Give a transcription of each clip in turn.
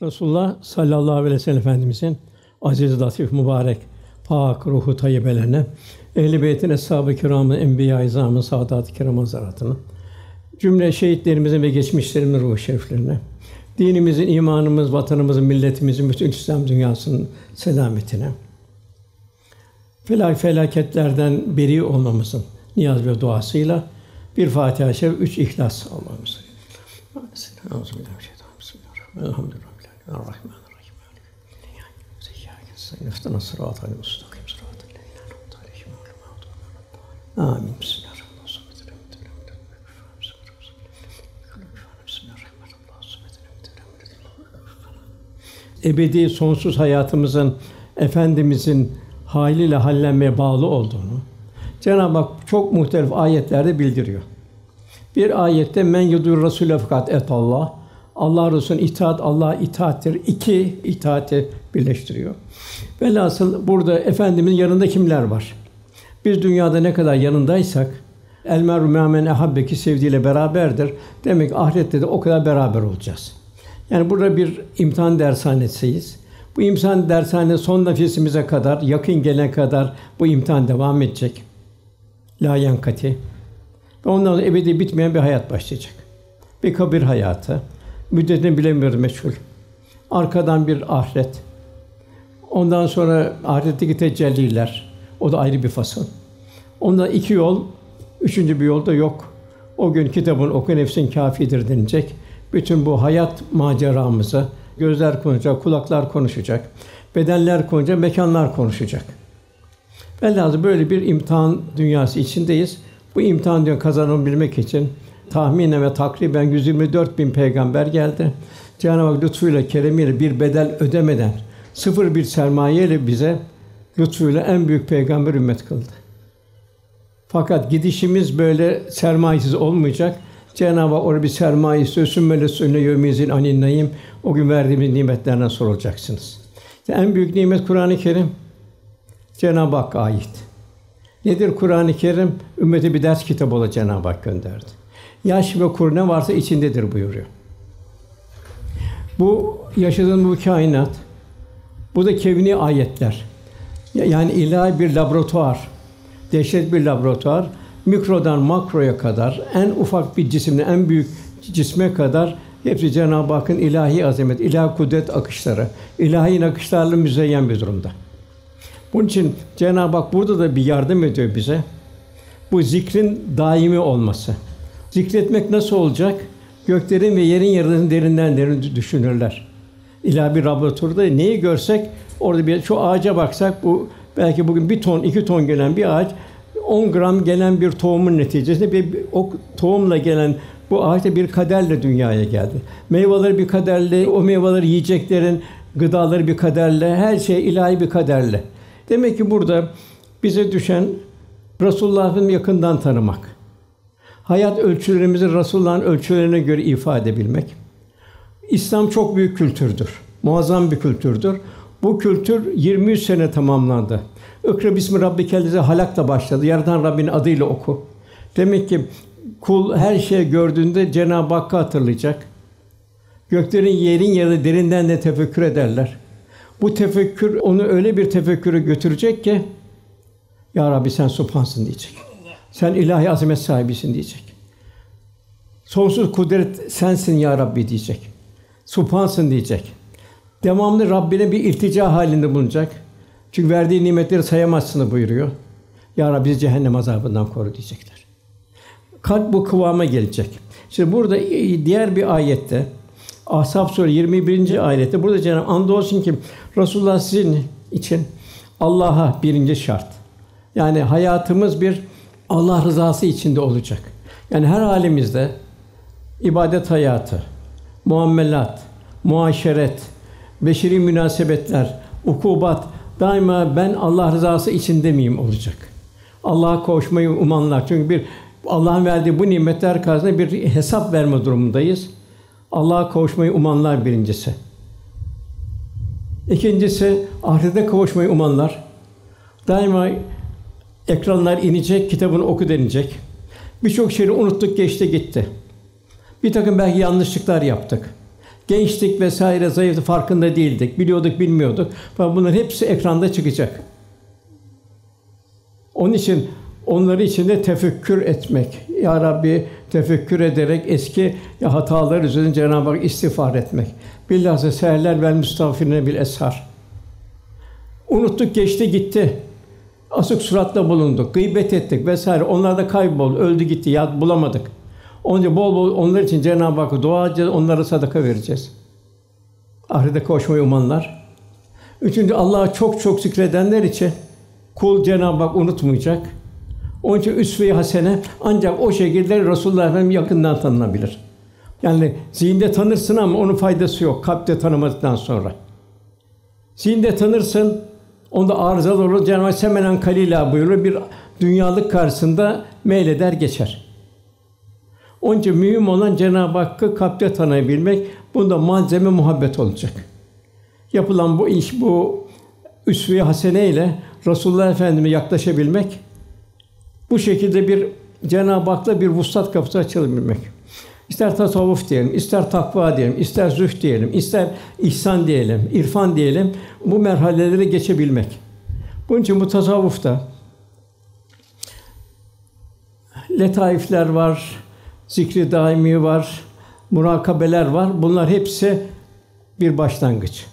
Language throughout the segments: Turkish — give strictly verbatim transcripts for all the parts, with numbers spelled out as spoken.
Resulullah sallallahu aleyhi ve sellem Efendimizin aziz, latif, mübarek, pak ruhu tayyibelerine, ehl-i beytin, eshab-ı kirâmın, enbiya-i izâmın, saadat-ı kirâm hazaratına, cümle şehitlerimizin ve geçmişlerimizin ruhu şeriflerine, dinimizin, imanımız, vatanımızın, milletimizin, bütün İslam dünyasının selametine, felak felaketlerden beri olmamızın niyaz ve duasıyla bir Fatiha-i Şerif, üç İhlas almamız. Euzubillahimineşşeytanirracim. Bismillahirrahmanirrahim. Errahmanirrahim. İhdina sıratal mustakîm. Sıratal lezîne en'amte aleyhim gayril mağdûbi aleyhim. Amin. Ebedi, sonsuz hayatımızın Efendimizin hâliyle hallenmeye bağlı olduğunu Cenab-ı Hak çok muhtelif ayetlerde bildiriyor. Bir ayette men yudur Rasûle fakat etallah. Allah Resulü'nün itaat Allah'a itaattir. İki itaati birleştiriyor. Velhasıl burada Efendimizin yanında kimler var? Biz dünyada ne kadar yanındaysak el meru me'a men ehabbeki sevdiğiyle beraberdir. Demek ki ahirette de o kadar beraber olacağız. Yani burada bir imtihan dershanesiyiz. Bu imtihan dershane son nefesimize kadar, yakın gelene kadar bu imtihan devam edecek. La yankati. Ve ondan sonra ebedi bitmeyen bir hayat başlayacak. Bir kabir hayatı. Müddetini bilemiyoruz, meçhul. Arkadan bir ahiret. Ondan sonra ahiretteki tecelliler. O da ayrı bir fasıl. Ondan iki yol, üçüncü bir yol da yok. O gün kitabın oku nefsin kâfidir denilecek. Bütün bu hayat maceramızı gözler konuşacak, kulaklar konuşacak, bedenler konuşacak, mekanlar konuşacak. Velhâsıl böyle bir imtihan dünyası içindeyiz. Bu imtihan dünyasını kazanabilmek için tahminen ve takriben yüz yirmi dört bin peygamber geldi. Cenab-ı Hak lütfuyla, keremiyle bir bedel ödemeden, sıfır bir sermayeyle bize lütfuyla en büyük peygamber ümmet kıldı. Fakat gidişimiz böyle sermayesiz olmayacak. Cenab-ı Hak orada bir sermaye istiyor. Sümmele sünne yevmizin anin naim. O gün verdiğimiz nimetlerden sorulacaksınız. İşte en büyük nimet Kur'an-ı Kerim. Cenab-ı Hakk'a ait. Nedir Kur'an-ı Kerim? Ümmete bir ders kitabı olarak Cenab-ı Hak gönderdi. Yaş ve kur ne varsa içindedir buyuruyor. Bu yaşadığın bu kainat, bu da kevni ayetler. Yani ilahi bir laboratuvar, dehşet bir laboratuvar. Mikrodan makroya kadar, en ufak bir cisimden en büyük cisme kadar hepsi Cenab-ı Hakk'ın ilahi azamet, ilahi kudret akışları, ilahi akışlarla müzeyyen bir durumda. Bunun için Cenab-ı Hak burada da bir yardım ediyor bize. Bu zikrin daimi olması. Zikretmek nasıl olacak? Göklerin ve yerin yaradığını derinden derin düşünürler. İlahi bir laboratuvarda neyi görsek orada bir şu ağaca baksak bu belki bugün bir ton, iki ton gelen bir ağaç on gram gelen bir tohumun neticesinde bir o tohumla gelen bu ağaç da bir kaderle dünyaya geldi. Meyveleri bir kaderle, o meyveleri yiyeceklerin gıdaları bir kaderle, her şey ilahi bir kaderle. Demek ki burada bize düşen Resulullah'ın yakından tanımak. Hayat ölçülerimizi Resulullah'ın ölçülerine göre ifade edebilmek. İslam çok büyük kültürdür. Muazzam bir kültürdür. Bu kültür yirmi üç sene tamamlandı. İkra bismi rabbikellezî halak'la başladı. Yaratan Rabbinin adıyla oku. Demek ki kul her şeyi gördüğünde Cenab-ı Hakk'ı hatırlayacak. Göklerin, yerin yarı derinden de tefekkür ederler. Bu tefekkür onu öyle bir tefekküre götürecek ki Ya Rabbi sen Subhansın diyecek. Sen ilahi azamet sahibisin diyecek. Sonsuz kudret sensin ya Rabbi diyecek. Subhansın diyecek. Devamlı Rabbine bir iltica halinde bulunacak. Çünkü verdiği nimetleri sayamazsın buyuruyor. Ya Rabbi bizi cehennem azabından koru diyecekler. Kalp bu kıvama gelecek. Şimdi burada diğer bir ayette Ahzab Suresi yirmi birinci ayette burada Cenab-ı Hak andolsun ki Resulullah sizin için Allah'a birinci şart. Yani hayatımız bir Allah rızası içinde olacak. Yani her halimizde ibadet hayatı, muamelat, muaşeret, beşeri münasebetler, ukubat daima ben Allah rızası içinde miyim olacak. Allah'a kavuşmayı umanlar. Çünkü bir Allah'ın verdiği bu nimetler karşısında bir hesap verme durumundayız. Allah'a kavuşmayı umanlar birincisi. İkincisi ahirete kavuşmayı umanlar. Daima ekranlar inecek, kitabını oku denilecek. Birçok şeyi unuttuk, geçti gitti. Bir takım belki yanlışlıklar yaptık. Gençlik vesaire zayıftı, farkında değildik. Biliyorduk, bilmiyorduk. Fakat bunların hepsi ekranda çıkacak. Onun için onları içinde tefekkür etmek. Ya Rabbi tefekkür ederek eski hatalar üzerine Cenab-ı Hak istiğfar etmek. Billâhi seherler vel müstağfirine bil eshar. Unuttuk, geçti, gitti. Asık suratla bulunduk, gıybet ettik vesaire. Onlar da kayboldu, öldü gitti, ya bulamadık. Onun için bol bol onlar için Cenab-ı Hakk'a dua edeceğiz, onlara sadaka vereceğiz. Ahirete kavuşmayı umanlar. Üçüncü, Allah'ı çok çok zikredenler için kul Cenab-ı Hak unutmayacak. Onun için üsve-i hasene ancak o şekilde Resulullah Efendimiz yakından tanınabilir. Yani zihinde tanırsın ama onun faydası yok kalpte tanımadıktan sonra. Zihinde tanırsın, onda arızalar olur. Cenab-ı Hak semenen kalîlâ buyurur. Bir dünyalık karşısında meyleder geçer. Onun için mühim olan Cenab-ı Hakk'ı kalpte tanıyabilmek. Bunda malzeme muhabbet olacak. Yapılan bu iş, bu üsve-i hasene ile Resulullah Efendimiz'e yaklaşabilmek, bu şekilde bir Cenab-ı Hak'la bir vuslat kapısı açılabilmek. İster tasavvuf diyelim, ister takva diyelim, ister zühd diyelim, ister ihsan diyelim, irfan diyelim, bu merhaleleri geçebilmek. Bunun için bu tasavvufta letaifler var, zikri daimi var, murakabeler var. Bunlar hepsi bir başlangıç.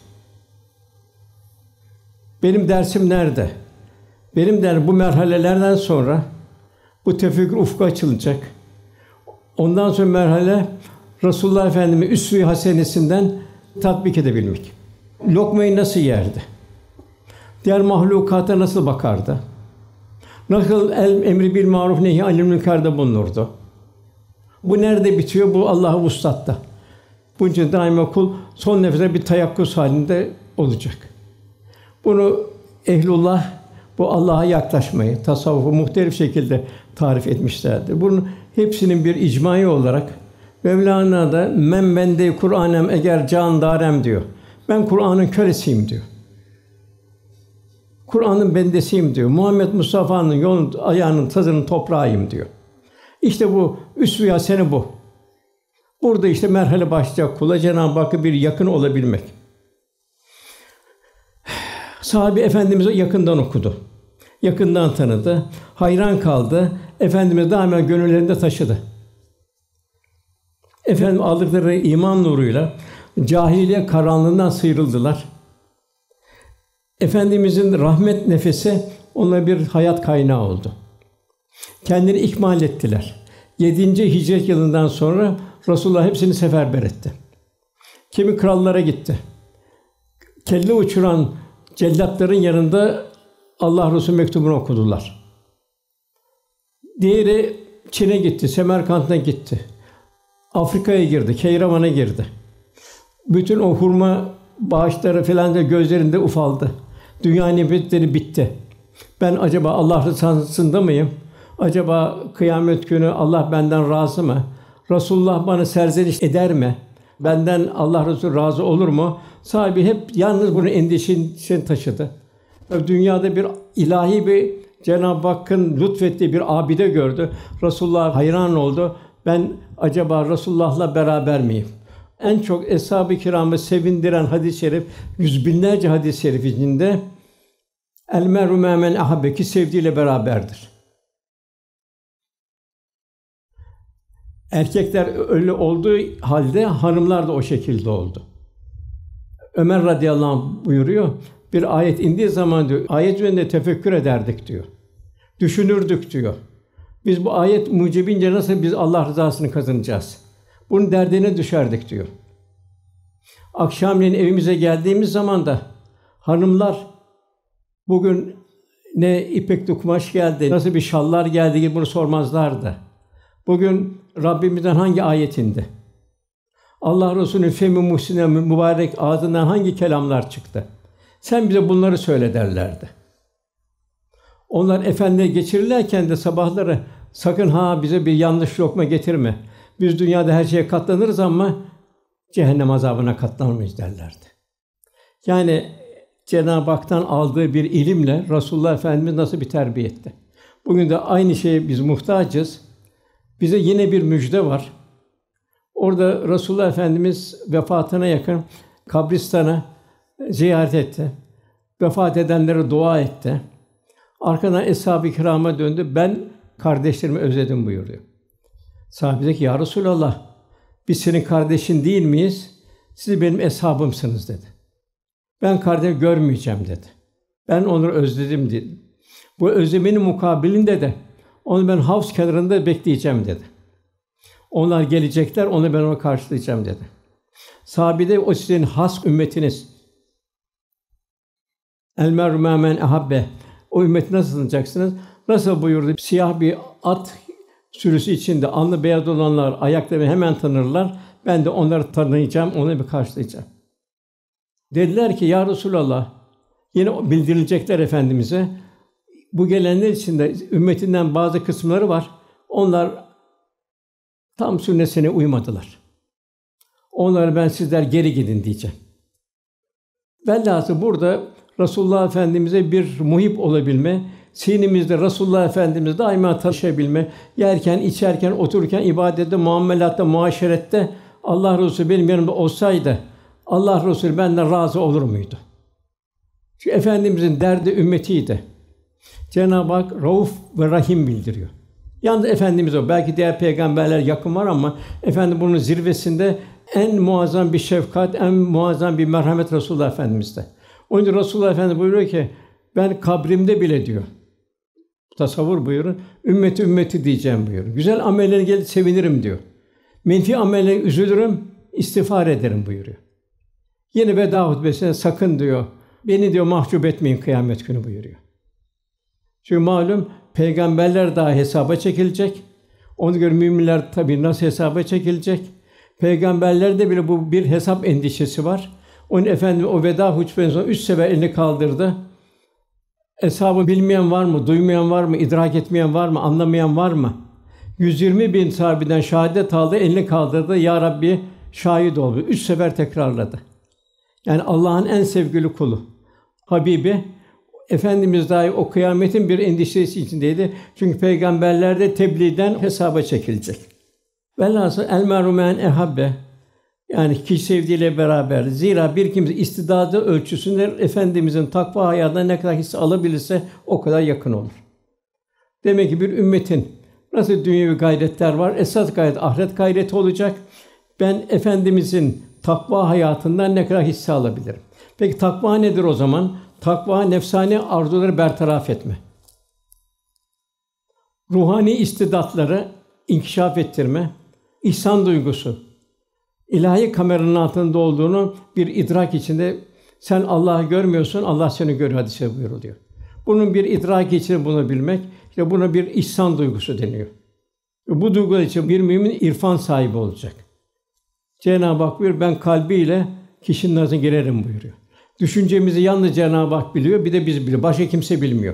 Benim dersim nerede? Benim der bu merhalelerden sonra bu tefekkür ufku açılacak. Ondan sonra merhale Resulullah Efendimiz üsve-i hasenesinden tatbik edebilmek. Lokmayı nasıl yerdi? Diğer mahlukata nasıl bakardı? Nasıl el emri bil maruf nehy anil münker'de bulunurdu? Bu nerede bitiyor? Bu Allah'a vuslatta. Bunun için daima kul son nefese bir teyakkuz halinde olacak. Bunu ehlullah bu Allah'a yaklaşmayı, tasavvufu muhtelif şekilde tarif etmişlerdir. Bunun hepsinin bir icmai olarak Mevlana da men bende Kur'anem eğer can darem diyor. Ben Kur'an'ın kölesiyim diyor. Kur'an'ın bendesiyim diyor. Muhammed Mustafa'nın yolun ayağının tadının toprağıyım diyor. İşte bu üsve-i hasene bu. Burada işte merhale başlayacak kula Cenab-ı Hakk'a bir yakın olabilmek. Sahabe Efendimiz'i yakından okudu. Yakından tanıdı. Hayran kaldı. Efendimiz daima gönüllerinde taşıdı. Efendim aldıkları iman nuruyla cahiliye karanlığından sıyrıldılar. Efendimizin rahmet nefesi onlara bir hayat kaynağı oldu. Kendini ikmal ettiler. Yedinci hicret yılından sonra Resulullah hepsini seferber etti. Kimi krallara gitti. Kelle uçuran cellatların yanında Allah Resulü mektubunu okudular. Diğeri Çin'e gitti, Semerkant'a gitti. Afrika'ya girdi, Keyravan'a girdi. Bütün o hurma bağışları filan da gözlerinde ufaldı. Dünya nimetleri bitti. Ben acaba Allah rızasında mıyım? Acaba kıyamet günü Allah benden razı mı? Resulullah bana serzeniş eder mi? Benden Allah Resulü razı olur mu? Sahibi hep yalnız bunun endişesini taşıdı. Dünyada bir ilahi bir Cenab-ı Hakk'ın lütfettiği bir abide gördü. Resulullah hayran oldu. Ben acaba Resulullah'la beraber miyim? En çok eshab-ı kiramı sevindiren hadis-i şerif, yüz binlerce hadis-i şerif içinde el mer'u me'e men ahabbe ki sevdiğiyle beraberdir. Erkekler öyle olduğu halde hanımlar da o şekilde oldu. Ömer radıyallahu anh buyuruyor, bir ayet indiği zaman diyor, ayet üzerinde tefekkür ederdik diyor. Düşünürdük diyor. Biz bu ayet mucibince nasıl biz Allah rızasını kazanacağız? Bunun derdine düşerdik diyor. Akşamleyin evimize geldiğimiz zaman da hanımlar bugün ne ipekli kumaş geldi, nasıl bir şallar geldi gibi bunu sormazlardı. Bugün Rabbimizden hangi ayet indi? Allah Resulü'nün femi muhsine mübarek ağzından hangi kelamlar çıktı? Sen bize bunları söyle derlerdi. Onlar efendiye geçirirlerken de sabahları sakın ha bize bir yanlış lokma getirme. Biz dünyada her şeye katlanırız ama cehennem azabına katlanmayız derlerdi. Yani Cenab-ı Hak'tan aldığı bir ilimle Resulullah Efendimiz nasıl bir terbiye etti? Bugün de aynı şeye biz muhtacız. Bize yine bir müjde var. Orada Resulullah Efendimiz vefatına yakın kabristanı ziyaret etti. Vefat edenlere dua etti. Arkadan eshab-ı kirâma döndü. Ben kardeşlerimi özledim buyuruyor. Sahabe dedi ki, ya Resulallah, biz senin kardeşin değil miyiz? Siz benim eshabımsınız dedi. Ben kardeşimi görmeyeceğim dedi. Ben onları özledim dedi. Bu özlemenin mukabilinde de onu ben havz kenarında bekleyeceğim dedi. Onlar gelecekler, onu ben onu karşılayacağım dedi. Sahabe de o sizin has ümmetiniz. El mer'u mâ men ehabbe. O ümmeti nasıl tanıyacaksınız? Nasıl buyurdu? Siyah bir at sürüsü içinde alnı beyaz olanlar ayaklarını hemen tanırlar. Ben de onları tanıyacağım, onu bir karşılayacağım. Dediler ki, ya Resulallah, yine bildirilecekler Efendimiz'e. Bu gelenler içinde ümmetinden bazı kısımları var. Onlar tam sünnetine uymadılar. Onlara ben sizler geri gidin diyeceğim. Velhâsıl burada Resulullah Efendimiz'e bir muhip olabilme, sinimizde Resulullah Efendimiz'le daima taşıyabilme, yerken, içerken, otururken, ibadette, muamelatta, muaşerette Allah Resulü benim yanımda olsaydı Allah Resulü benden razı olur muydu? Çünkü Efendimiz'in derdi ümmetiydi. Cenab-ı Hak Rauf ve Rahim bildiriyor. Yalnız Efendimiz o. Belki diğer peygamberler yakın var ama Efendim bunun zirvesinde en muazzam bir şefkat, en muazzam bir merhamet Resulullah Efendimiz'de. Onun için Resulullah Efendimiz buyuruyor ki, ben kabrimde bile diyor, tasavvur buyurun, ümmeti ümmeti diyeceğim buyuruyor. Güzel amellerine gelip sevinirim diyor. Menfi amellere üzülürüm, istiğfar ederim buyuruyor. Yine veda hutbesinde sakın diyor, beni diyor mahcup etmeyin kıyamet günü buyuruyor. Çünkü malum peygamberler daha hesaba çekilecek. Ona göre müminler tabii nasıl hesaba çekilecek? Peygamberlerde bile bu bir hesap endişesi var. Onun Efendimiz o veda hutbesinden sonra üç sefer elini kaldırdı. Hesabı bilmeyen var mı? Duymayan var mı? İdrak etmeyen var mı? Anlamayan var mı? yüz yirmi bin sahabeden şahadet aldı, elini kaldırdı. Ya Rabbi şahit ol. Üç sefer tekrarladı. Yani Allah'ın en sevgili kulu, Habibi, Efendimiz dahi o kıyametin bir endişesi içindeydi. Çünkü peygamberler de tebliğden hesaba çekilecek. Velhâsıl el mer'u men ehabbe. Yani kişi sevdiğiyle beraber. Zira bir kimse istidadı ölçüsünde Efendimizin takva hayatına ne kadar hisse alabilirse o kadar yakın olur. Demek ki bir ümmetin nasıl dünyevi gayretler var, esas gayret ahiret gayreti olacak. Ben Efendimizin takva hayatından ne kadar hisse alabilirim? Peki takva nedir o zaman? Takva nefsani arzuları bertaraf etme. Ruhani istidatları inkişaf ettirme, ihsan duygusu. İlahi kameranın altında olduğunu bir idrak içinde sen Allah'ı görmüyorsun, Allah seni görüyor hadis-i buyuruluyor. Bunun bir idrak içinde bunu bilmek, işte buna bir ihsan duygusu deniyor. Bu duygu için bir mümin irfan sahibi olacak. Cenab-ı Hak buyuruyor, ben kalbiyle kişinin nazarına girerim buyuruyor. Düşüncemizi yalnız Cenab-ı Hak biliyor, bir de biz biliyor. Başka kimse bilmiyor.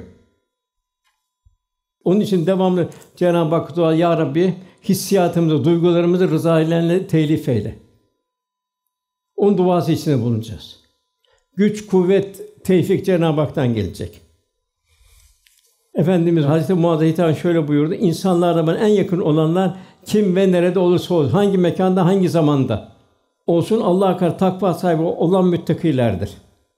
Onun için devamlı Cenab-ı Hak dua, ya Rabbi hissiyatımızı, duygularımızı rıza ile telif eyle. Onun duası içinde bulunacağız. Güç, kuvvet, tevfik Cenab-ı Hak'tan gelecek. Efendimiz Hazreti Muaz'a hitaben şöyle buyurdu: İnsanlarla bana en yakın olanlar kim ve nerede olursa olsun, hangi mekanda, hangi zamanda olsun Allah'a karşı takva sahibi olan müttakilerdir.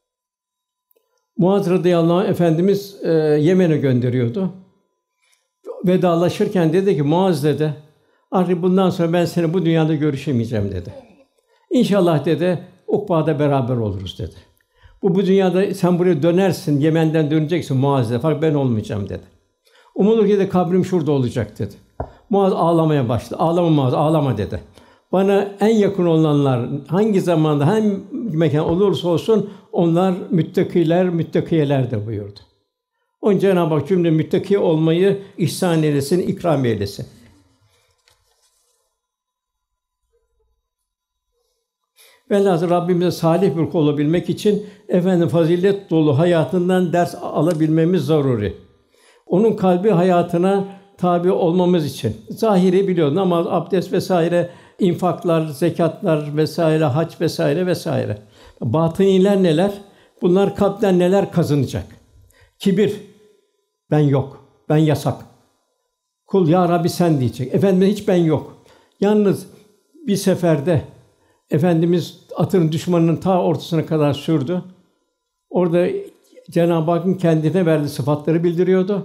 Muaz radıyallahu anh Efendimiz e, Yemen'e gönderiyordu. Vedalaşırken dedi ki, Muaz dedi, artık bundan sonra ben seni bu dünyada görüşemeyeceğim dedi. İnşallah dedi, Ukba'da beraber oluruz dedi. Bu bu dünyada sen buraya dönersin, Yemen'den döneceksin Muaz dedi. Fakat ben olmayacağım dedi. Umulur ki de kabrim şurada olacak dedi. Muaz ağlamaya başladı. Ağlama Muaz, ağlama dedi. Bana en yakın olanlar hangi zamanda, hangi mekan olursa olsun onlar müttakiler, müttakiyelerdir buyurdu. Onun Cenab-ı Hak cümle müttaki olmayı ihsan eylesin, ikram eylesin. Velhâsıl Rabbimize salih bir kul olabilmek için efendim fazilet dolu hayatından ders alabilmemiz zaruri. Onun kalbi hayatına tabi olmamız için zahiri biliyor, namaz, abdest vesaire, infaklar, zekâtlar vesaire, hac vesaire vesaire. Batıniler neler? Bunlar kalpten neler kazanacak? Kibir, ben yok, ben yasak. Kul ya Rabbi sen diyecek. Efendim hiç ben yok. Yalnız Bir seferde Efendimiz atın düşmanının ta ortasına kadar sürdü. Orada Cenab-ı Hakk'ın kendine verdiği sıfatları bildiriyordu.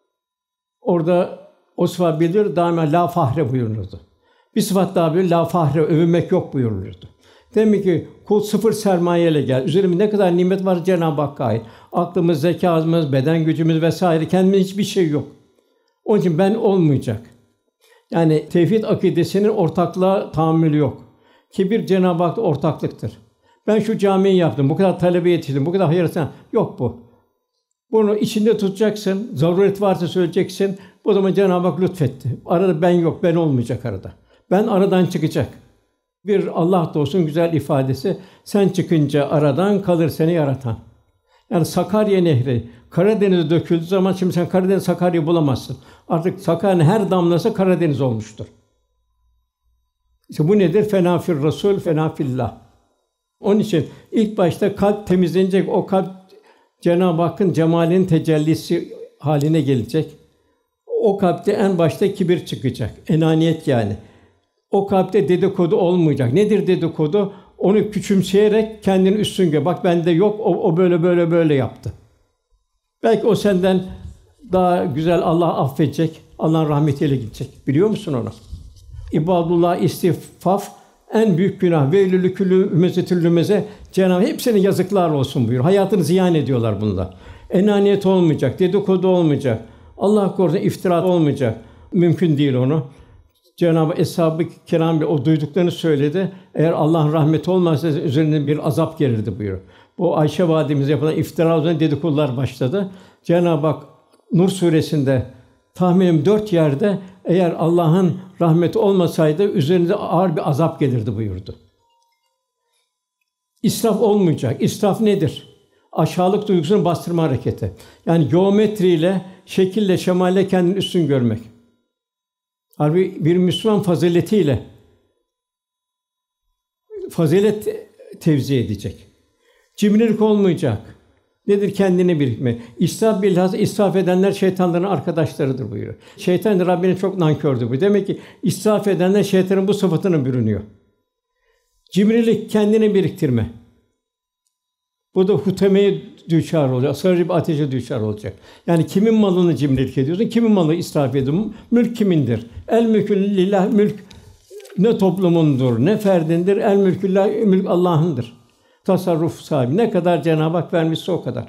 Orada o sıfat bildiriyor, daima la fahre buyurulurdu. Bir sıfat daha bir la fahre, övünmek yok buyurulurdu. Demek ki kul sıfır sermayeyle gel. Üzerimde ne kadar nimet var Cenab-ı Hakk'a ait. Aklımız, zekâmız, beden gücümüz vesaire kendimde hiçbir şey yok. Onun için ben olmayacak. Yani tevhid akidesinin ortaklığa tahammülü yok. Kibir Cenab-ı Hak'ta ortaklıktır. Ben şu camiyi yaptım, bu kadar talebe yetiştirdim, bu kadar hayır ettim. Yok bu. Bunu içinde tutacaksın, zaruret varsa söyleyeceksin. O zaman Cenab-ı Hak lütfetti. Arada ben yok, ben olmayacak arada. Ben aradan çıkacak. Bir Allah dostun güzel ifadesi, sen çıkınca aradan kalır seni yaratan. Yani Sakarya Nehri Karadeniz'e döküldüğü zaman şimdi sen Karadeniz Sakarya'yı bulamazsın. Artık Sakarya'nın her damlası Karadeniz olmuştur. İşte bu nedir? Fena fir Rasul, fena fillah. Onun için ilk başta kalp temizlenecek. O kalp Cenab-ı Hakk'ın cemalinin tecellisi haline gelecek. O kalpte en başta kibir çıkacak. Enaniyet yani. O kalpte dedikodu olmayacak. Nedir dedikodu? Onu küçümseyerek kendini üstün gör. Bak bende yok. O, o böyle böyle böyle yaptı. Belki o senden daha güzel Allah affedecek. Allah'ın rahmetiyle gidecek. Biliyor musun onu? İbadullah istifaf en büyük günah. Veylülü küllü hümezetül lümeze. Cenab-ı hepsine yazıklar olsun buyuruyor. Hayatını ziyan ediyorlar bunlar. Enaniyet olmayacak, dedikodu olmayacak. Allah korusun iftira olmayacak. Mümkün değil onu. Cenab-ı Eshab-ı Kiram o duyduklarını söyledi. Eğer Allah'ın rahmeti olmazsa üzerine bir azap gelirdi buyuruyor. Bu Ayşe validemize yapılan iftira üzerine dedikodular başladı. Cenab-ı Hak Nur suresinde tahminim dört yerde eğer Allah'ın rahmeti olmasaydı üzerinize ağır bir azap gelirdi buyurdu. İsraf olmayacak. İsraf nedir? Aşağılık duygusunu bastırma hareketi. Yani geometriyle, şekille, şemalle kendini üstün görmek. Halbuki bir Müslüman faziletiyle fazilet tevzi edecek. Cimrilik olmayacak. Nedir kendini birikme? İsraf bilhassa israf edenler şeytanların arkadaşlarıdır buyuruyor. Şeytan Rabbine çok nankördür bu. Demek ki israf edenler şeytanın bu sıfatına bürünüyor. Cimrilik kendini biriktirme. Bu da hutemeye düçar olacak, sarıcı bir ateşe düçar olacak. Yani kimin malını cimrilik ediyorsun, kimin malı israf ediyorsun? Mülk kimindir? El mülkü lillah, mülk ne toplumundur, ne ferdindir. El mülkü lillah, mülk Allah'ındır. Tasarruf sahibi. Ne kadar Cenab-ı Hak vermişse o kadar.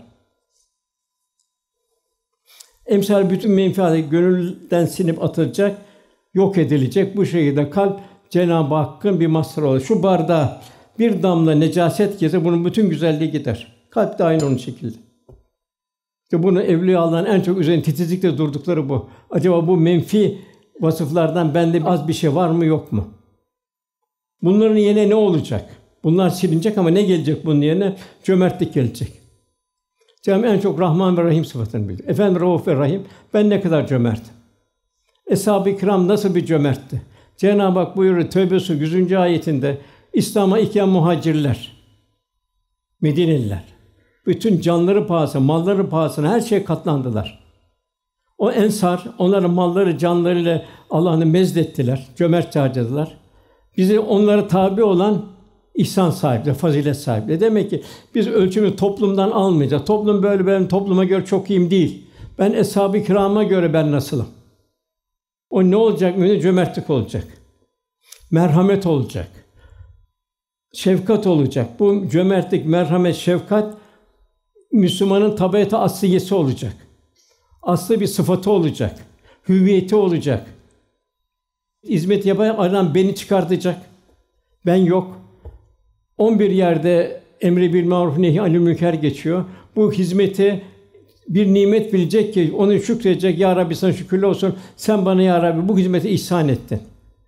Emsal bütün menfaatı gönülden sinip atılacak, yok edilecek. Bu şekilde kalp Cenab-ı Hakk'ın bir mazharı olur. Şu bardağa bir damla necaset girse bunun bütün güzelliği gider. Kalp de aynı onun şekilde. İşte bunu evliyaların en çok üzerine titizlikle durdukları bu. Acaba bu menfi vasıflardan bende az bir şey var mı yok mu? Bunların yerine ne olacak? Bunlar silinecek ama ne gelecek bunun yerine? Cömertlik gelecek. Cenab-ı en çok Rahman ve Rahim sıfatını bilir. Efendim Rauf ve Rahim, ben ne kadar cömertim. Eshab-ı Kiram nasıl bir cömertti? Cenab-ı Hak buyuruyor Tevbe suresi yüzüncü ayetinde İslam'a ilk gelen muhacirler, Medineliler, bütün canları pahasına, malları pahasına her şeye katlandılar. O ensar, onların malları, canlarıyla Allah'ını mezzettiler, cömert harcadılar. Bizi onlara tabi olan ihsan sahipleri, fazilet sahipleri. Demek ki biz ölçümü toplumdan almayacağız. Toplum böyle, ben topluma göre çok iyiyim değil. Ben Eshab-ı Kiram'a göre ben nasılım? O ne olacak? Mühim cömertlik olacak. Merhamet olacak. Şefkat olacak. Bu cömertlik, merhamet, şefkat Müslümanın tabiatı asliyesi olacak. Aslı bir sıfatı olacak. Hüviyeti olacak. Hizmet yapan adam beni çıkartacak. Ben yok. on bir yerde emri bil maruf nehy anil münker geçiyor. Bu hizmeti bir nimet bilecek ki onu şükredecek. Ya Rabbi sana şükürler olsun. Sen bana ya Rabbi bu hizmeti ihsan ettin.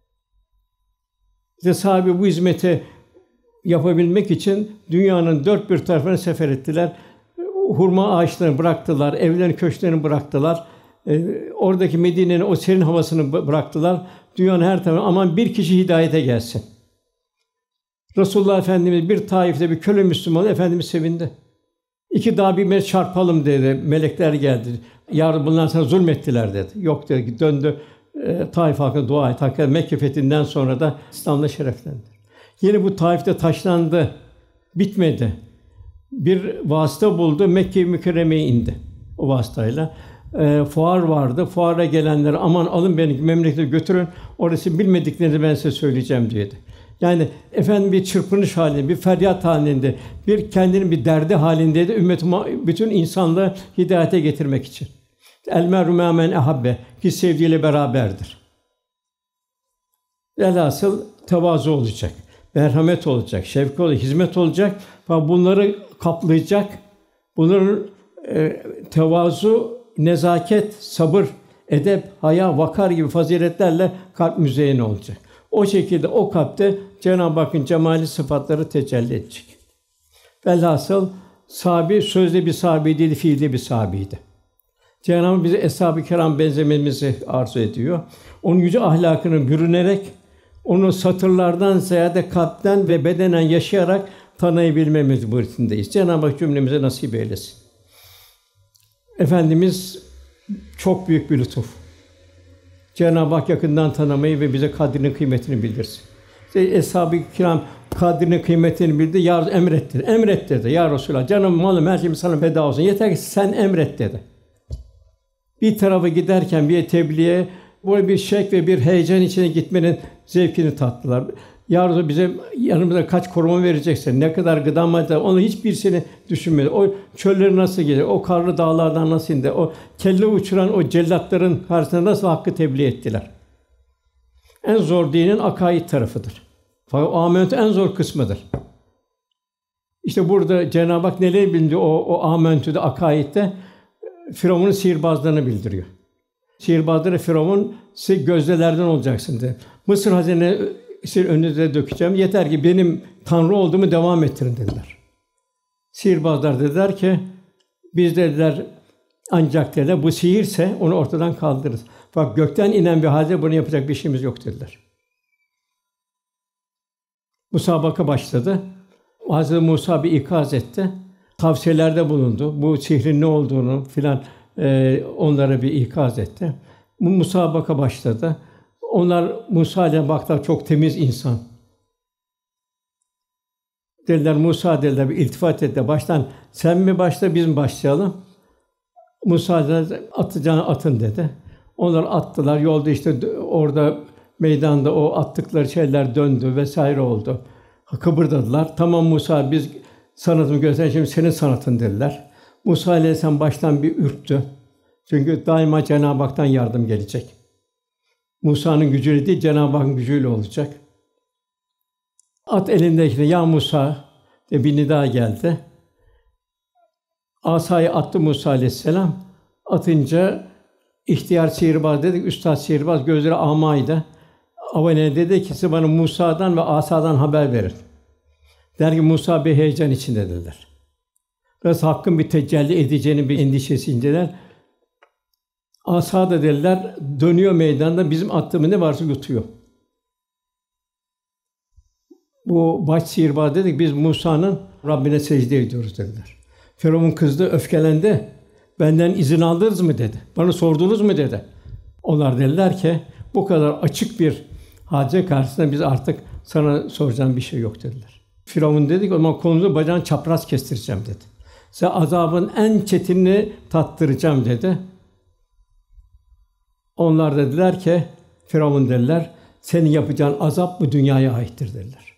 İşte sahabe bu hizmeti yapabilmek için dünyanın dört bir tarafına sefer ettiler. Hurma ağaçlarını bıraktılar, evlerini, köşklerini bıraktılar. E, oradaki Medine'nin o serin havasını bıraktılar. Dünyanın her tarafına aman bir kişi hidayete gelsin. Resulullah Efendimiz bir Taif'te bir köle Müslüman Efendimiz sevindi. İki daha bir çarpalım dedi. Melekler geldi. Ya Rabbi bunlar sana zulmettiler dedi. Yok dedi. Döndü. e, Taif halkına dua et. Hakikaten Mekke fethinden sonra da İslam'da şereflendi. Yine bu Taif'te taşlandı, bitmedi. Bir vasıta buldu, Mekke-i Mükerreme'ye indi o vasıtayla. E, fuar vardı, fuara gelenlere aman alın beni memlekete götürün, orası bilmediklerini ben size söyleyeceğim dedi. Yani efendim bir çırpınış halinde, bir feryat halinde, bir kendinin bir derdi halindeydi ümmet bütün insanlığı hidayete getirmek için. El meru me'amen men ehabbe, ki sevdiğiyle beraberdir. Velhasıl tevazu olacak, merhamet olacak, şefkat olacak, hizmet olacak. Bunları kaplayacak. Bunların e, tevazu, nezaket, sabır, edep, haya, vakar gibi faziletlerle kalp müzeyyen olacak. O şekilde o kalpte Cenab-ı Hakk'ın cemali sıfatları tecelli edecek. Velhasıl sahabi sözde bir sahabi değil, fiilde bir sahabiydi. Cenab-ı Hak bize eshab-ı kiram benzememizi arzu ediyor. Onun yüce ahlakını bürünerek, onu satırlardan ziyade kalpten ve bedenen yaşayarak tanıyabilme mecburiyetindeyiz. Cenab-ı Hak cümlemize nasip eylesin. Efendimiz çok büyük bir lütuf. Cenab-ı Hak yakından tanımayı ve bize kadrinin kıymetini bildirsin. İşte eshab-ı kiram kadrinin kıymetini bildi, ya emretti. Emret dedi. Ya Resulallah, canım, malım, her şeyim sana feda olsun. Yeter ki sen emret dedi. Bir tarafa giderken bir tebliğe böyle bir şek ve bir heyecan içine gitmenin zevkini tattılar. Ya Resulallah, bize yanımıza kaç koruma vereceksin, ne kadar gıda madde, onu hiçbirisini düşünmedi. O çölleri nasıl gelir, o karlı dağlardan nasıl indi, o kelle uçuran o cellatların karşısında nasıl hakkı tebliğ ettiler. En zor dinin akaid tarafıdır. Fakat o âmentü en zor kısmıdır. İşte burada Cenab-ı Hak neleri bildiriyor o o âmentü'de, akaidde Firavun'un sihirbazlarını bildiriyor. Sihirbazları Firavun, siz gözdelerden olacaksın dedi. Mısır hazinesi önünüze dökeceğim. Yeter ki benim tanrı olduğumu devam ettirin dediler. Sihirbazlar dediler ki biz dediler ancak dediler bu sihirse onu ortadan kaldırırız. Fakat gökten inen bir halde bunu yapacak bir şeyimiz yok dediler. Musabaka başladı. Hazreti Musa bir ikaz etti. Tavsiyelerde bulundu. Bu sihrin ne olduğunu filan e, onlara bir ikaz etti. Bu musabaka başladı. Onlar Musa'ya baktılar, çok temiz insan. Dediler Musa dediler bir iltifat etti. Baştan sen mi başla biz mi başlayalım? Musa dedi atacağını atın dedi. Onlar attılar. Yolda işte orada meydanda o attıkları şeyler döndü vesaire oldu. Kıpırdadılar. Tamam Musa biz sanatımı göster, şimdi senin sanatın dediler. Musa aleyhisselam baştan bir ürktü. Çünkü daima Cenab-ı Hak'tan yardım gelecek. Musa'nın gücüyle değil, Cenab-ı Hakk'ın gücüyle olacak. At elindekine ya Musa diye bir nida geldi. Asayı attı Musa aleyhisselam. Atınca ihtiyar sihirbaz dedik, üstad sihirbaz gözleri amaydı. Avane dedi ki siz bana Musa'dan ve Asa'dan haber verin. Der ki Musa bir heyecan içinde dediler. Biraz Hakk'ın bir tecelli edeceğinin bir endişesindeler. Asa da dediler dönüyor meydanda bizim attığımız ne varsa yutuyor. Bu baş sihirbaz dedik biz Musa'nın Rabbine secde ediyoruz dediler. Firavun kızdı, öfkelendi. Benden izin aldınız mı dedi. Bana sordunuz mu dedi. Onlar dediler ki bu kadar açık bir hadise karşısında biz artık sana soracağım bir şey yok dediler. Firavun dedi ki o zaman kolunuzu bacağını çapraz kestireceğim dedi. Size azabın en çetinini tattıracağım dedi. Onlar dediler ki Firavun dediler senin yapacağın azap bu dünyaya aittir dediler.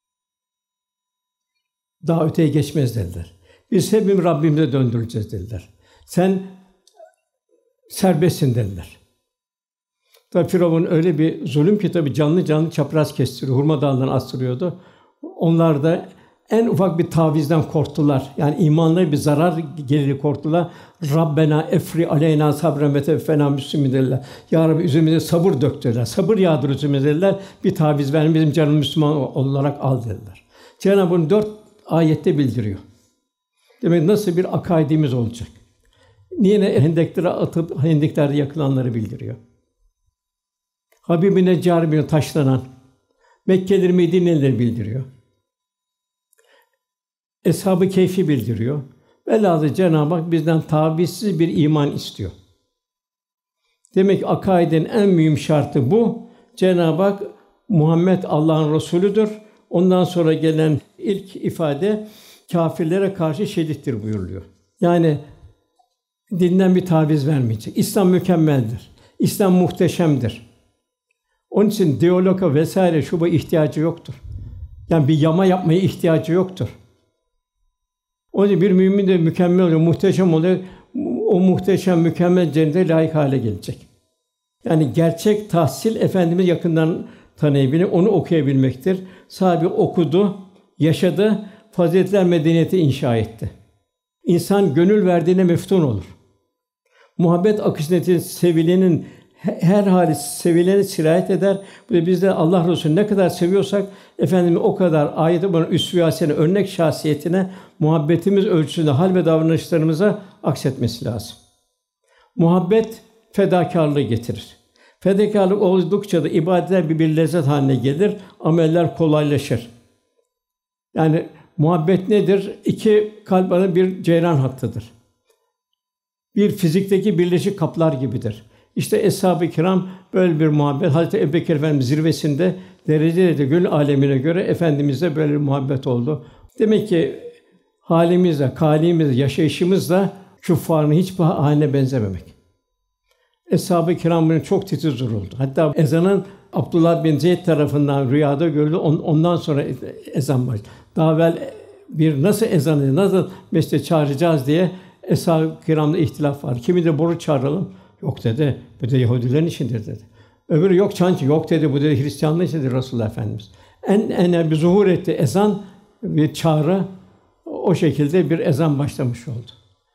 Daha öteye geçmez dediler. Biz hepimiz Rabbimize döndürüleceğiz dediler. Sen serbestsin dediler. Tabi Firavun öyle bir zulüm ki tabi canlı canlı çapraz kestiriyor, hurma dalından astırıyordu. Onlar da en ufak bir tavizden korktular. Yani imanlara bir zarar gelir korktular. Rabbena efri aleyna sabren ve tevfena müslimin dediler. Ya Rabbi üzerimize sabır dök dediler. Sabır yağdır üzerimize dediler. Bir taviz verin bizim canımız Müslüman olarak al dediler. Cenab-ı Hak bunu dört ayette bildiriyor. Demek nasıl bir akaidimiz olacak? Niye hendeklere atıp hendeklerde yakılanları bildiriyor. Habib-i Neccar bin taşlanan Mekkelileri, Medine'lileri bildiriyor. Eshab-ı Kehf'i bildiriyor. Velhâsıl Cenab-ı Hak bizden tavizsiz bir iman istiyor. Demek ki akaidin en mühim şartı bu. Cenab-ı Hak Muhammed Allah'ın Resulüdür. Ondan sonra gelen ilk ifade kâfirlere karşı şedittir buyuruluyor. Yani dinden bir taviz vermeyecek. İslam mükemmeldir. İslam muhteşemdir. Onun için diyaloga vesaire şu bu ihtiyacı yoktur. Yani bir yama yapmaya ihtiyacı yoktur. Onun için bir mümin de mükemmel oluyor, muhteşem oluyor. O muhteşem, mükemmel cennete layık hale gelecek. Yani gerçek tahsil Efendimiz yakından tanıyabilmek, onu okuyabilmektir. Sahabe okudu, yaşadı, faziletler medeniyeti inşa etti. İnsan gönül verdiğine meftun olur. Muhabbet akışı neticesinde sevilenin her hali sevilene sirayet eder. Bu da biz de Allah Resulü'nü ne kadar seviyorsak Efendimiz o kadar ayet-i bana üsve-i hasene, örnek şahsiyetine muhabbetimiz ölçüsünde hal ve davranışlarımıza aksetmesi lazım. Muhabbet fedakârlığı getirir. Fedakârlık oldukça da ibadetler bir, bir lezzet haline gelir, ameller kolaylaşır. Yani muhabbet nedir? İki kalp arasında bir ceyran hattıdır. Bir fizikteki birleşik kaplar gibidir. İşte Eshab-ı Kiram böyle bir muhabbet. Hazreti Ebubekir Efendimiz zirvesinde dereceli gönül âlemine göre Efendimiz'e böyle bir muhabbet oldu. Demek ki halimizle, kâlimizle, yaşayışımızla küffarın hiçbir haline benzememek. Eshab-ı Kiram bunu çok titiz duruldu. Hatta ezanın Abdullah bin Zeyd tarafından rüyada görüldü. Ondan sonra ezan başladı. Daha evvel bir nasıl ezanı, nasıl mescide çağıracağız diye Eshab-ı Kiram'da ihtilaf var. Kimi de boru çağıralım. Yok dedi. Bu da Yahudilerin işidir dedi. Öbürü yok çancı. Yok dedi. Bu dedi Hristiyanlığın işidir Resulullah Efendimiz. En en bir zuhur etti ezan, bir çağrı. O şekilde bir ezan başlamış oldu.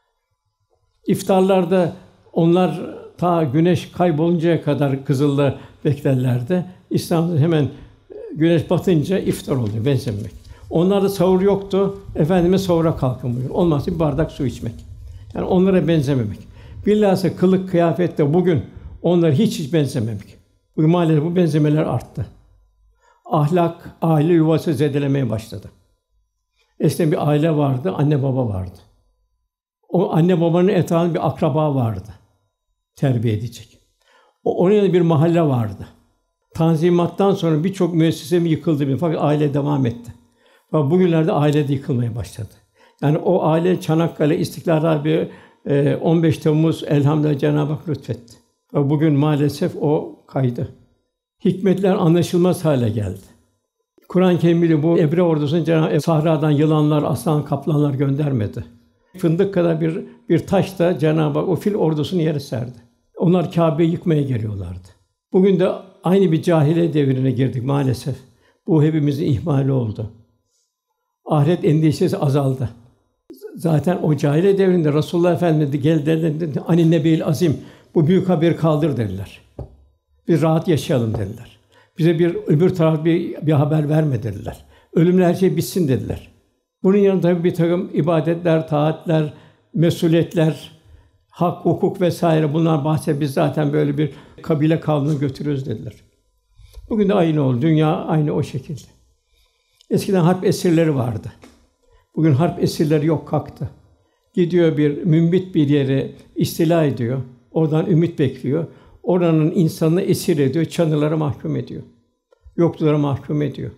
İftarlarda onlar ta güneş kayboluncaya kadar Kızıl'da beklerlerdi. İslam'da hemen güneş batınca iftar oluyor, benzemek. Onlarda sahur yoktu. Efendimiz sahura kalkın buyuruyor. Olmazsa bir bardak su içmek. Yani onlara benzememek. Bilhassa kılık kıyafette bugün onlara hiç hiç benzememek. Bu maalesef bu benzemeler arttı. Ahlak, aile yuvası zedelemeye başladı. Eskiden bir aile vardı, anne baba vardı. O anne babanın etrafında bir akraba vardı, terbiye edecek. O onun yanında bir mahalle vardı. Tanzimattan sonra birçok müessese yıkıldı, fakat aile devam etti. Fakat bugünlerde aile de yıkılmaya başladı. Yani o aile Çanakkale, İstiklal Harbi, on beş Temmuz elhamdülillah Cenab-ı Hak lütfetti. Ve bugün maalesef o kaydı. Hikmetler anlaşılmaz hale geldi. Kur'an-ı Kerim'de bu Ebre ordusunu Cenab-ı Hak sahradan yılanlar, aslan, kaplanlar göndermedi. Fındık kadar bir bir taş da Cenab-ı Hak o fil ordusunu yere serdi. Onlar Kâbe'yi yıkmaya geliyorlardı. Bugün de aynı bir cahiliye devrine girdik maalesef. Bu hepimizin ihmali oldu. Ahiret endişesi azaldı. Zaten o cahiliye devrinde Resulullah Efendimiz gel dediler, "Ani nebil azim, bu büyük haberi kaldır." dediler. Bir rahat yaşayalım dediler. Bize bir öbür taraf bir, bir haber verme dediler. Ölümle her şey bitsin dediler. Bunun yanında tabii bir takım ibadetler, taatler, mesuliyetler, hak, hukuk vesaire bunlar bahse biz zaten böyle bir kabile kavmini götürüyoruz dediler. Bugün de aynı oldu. Dünya aynı o şekilde. Eskiden harp esirleri vardı. Bugün harp esirleri yok, kalktı. Gidiyor bir mümbit bir yere istila ediyor. Oradan ümit bekliyor. Oranın insanını esir ediyor, çadırlara mahkum ediyor. Yoksullara mahkum ediyor.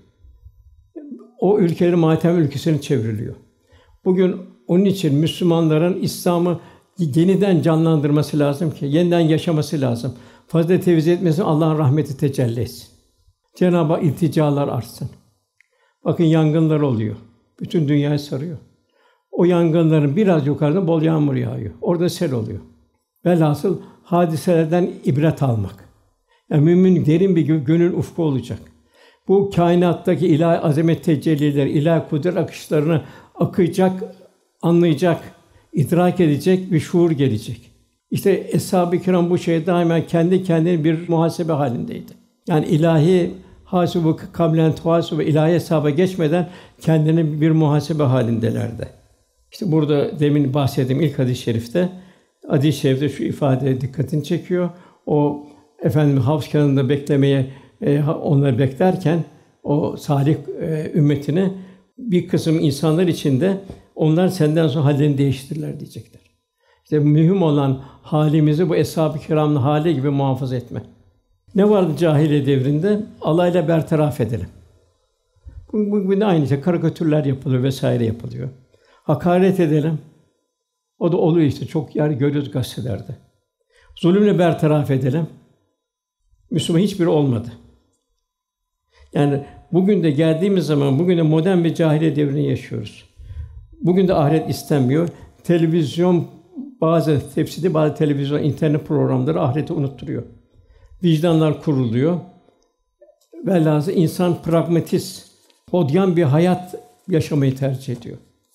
O ülkenin matem ülkesine çevriliyor. Bugün onun için Müslümanların İslam'ı yeniden canlandırması lazım ki, yeniden yaşaması lazım. Fazilet tevzi etmesin, Allah'ın rahmeti tecelli etsin. Cenab-ı Hak ilticalar artsın. Bakın yangınlar oluyor. Bütün dünyayı sarıyor. O yangınların biraz yukarıda bol yağmur yağıyor. Orada sel oluyor. Velhasıl hadiselerden ibret almak. Yani mümin derin bir gönül ufku olacak. Bu kainattaki ilahi azamet tecellileri, ilahi kudret akışlarını akacak, anlayacak, idrak edecek bir şuur gelecek. İşte Eshab-ı Kiram bu şeye daima kendi kendine bir muhasebe halindeydi. Yani ilahi hâsibû kablen tuhâsibû, ilahi hesaba geçmeden kendine bir muhasebe halindelerdi. İşte burada demin bahsettiğim ilk hadis-i şerifte, hadis-i şerifte şu ifade dikkatini çekiyor. O efendim havz kenarında beklemeye e, onları beklerken o salih e, ümmetine bir kısım insanlar içinde onlar senden sonra hallerini değiştirirler diyecekler. İşte mühim olan halimizi bu Eshab-ı Kiram'ın hali gibi muhafaza etme. Ne vardı cahiliye devrinde? Alayla bertaraf edelim. Bugün aynı şey, karikatürler yapılıyor vesaire yapılıyor. Hakaret edelim. O da oluyor işte, çok yer görüyoruz gazetelerde. Zulümle bertaraf edelim. Müslüman hiçbiri olmadı. Yani bugün de geldiğimiz zaman, bugün de modern bir cahiliye devrini yaşıyoruz. Bugün de ahiret istenmiyor. Televizyon, bazı tefsiri, bazı televizyon, internet programları ahireti unutturuyor. Vicdanlar kuruluyor. Velhâsıl insan pragmatist, hodyan bir hayat yaşamayı tercih ediyor.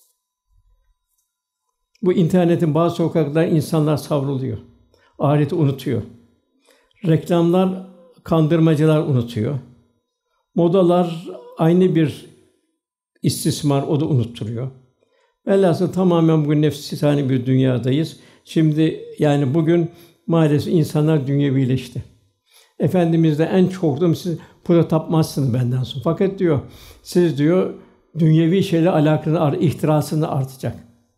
Bu internetin bazı sokaklarında insanlar savruluyor. Ahireti unutuyor. Reklamlar, kandırmacılar unutuyor. Modalar aynı bir istismar, o da unutturuyor. Velhâsıl tamamen bugün nefsani bir dünyadayız. Şimdi yani bugün maalesef insanlar dünyevileşti. Efendimiz de en çok siz puta tapmazsınız benden sonra. Fakat diyor, siz diyor dünyevi şeyle alakanız ihtirasını artacak.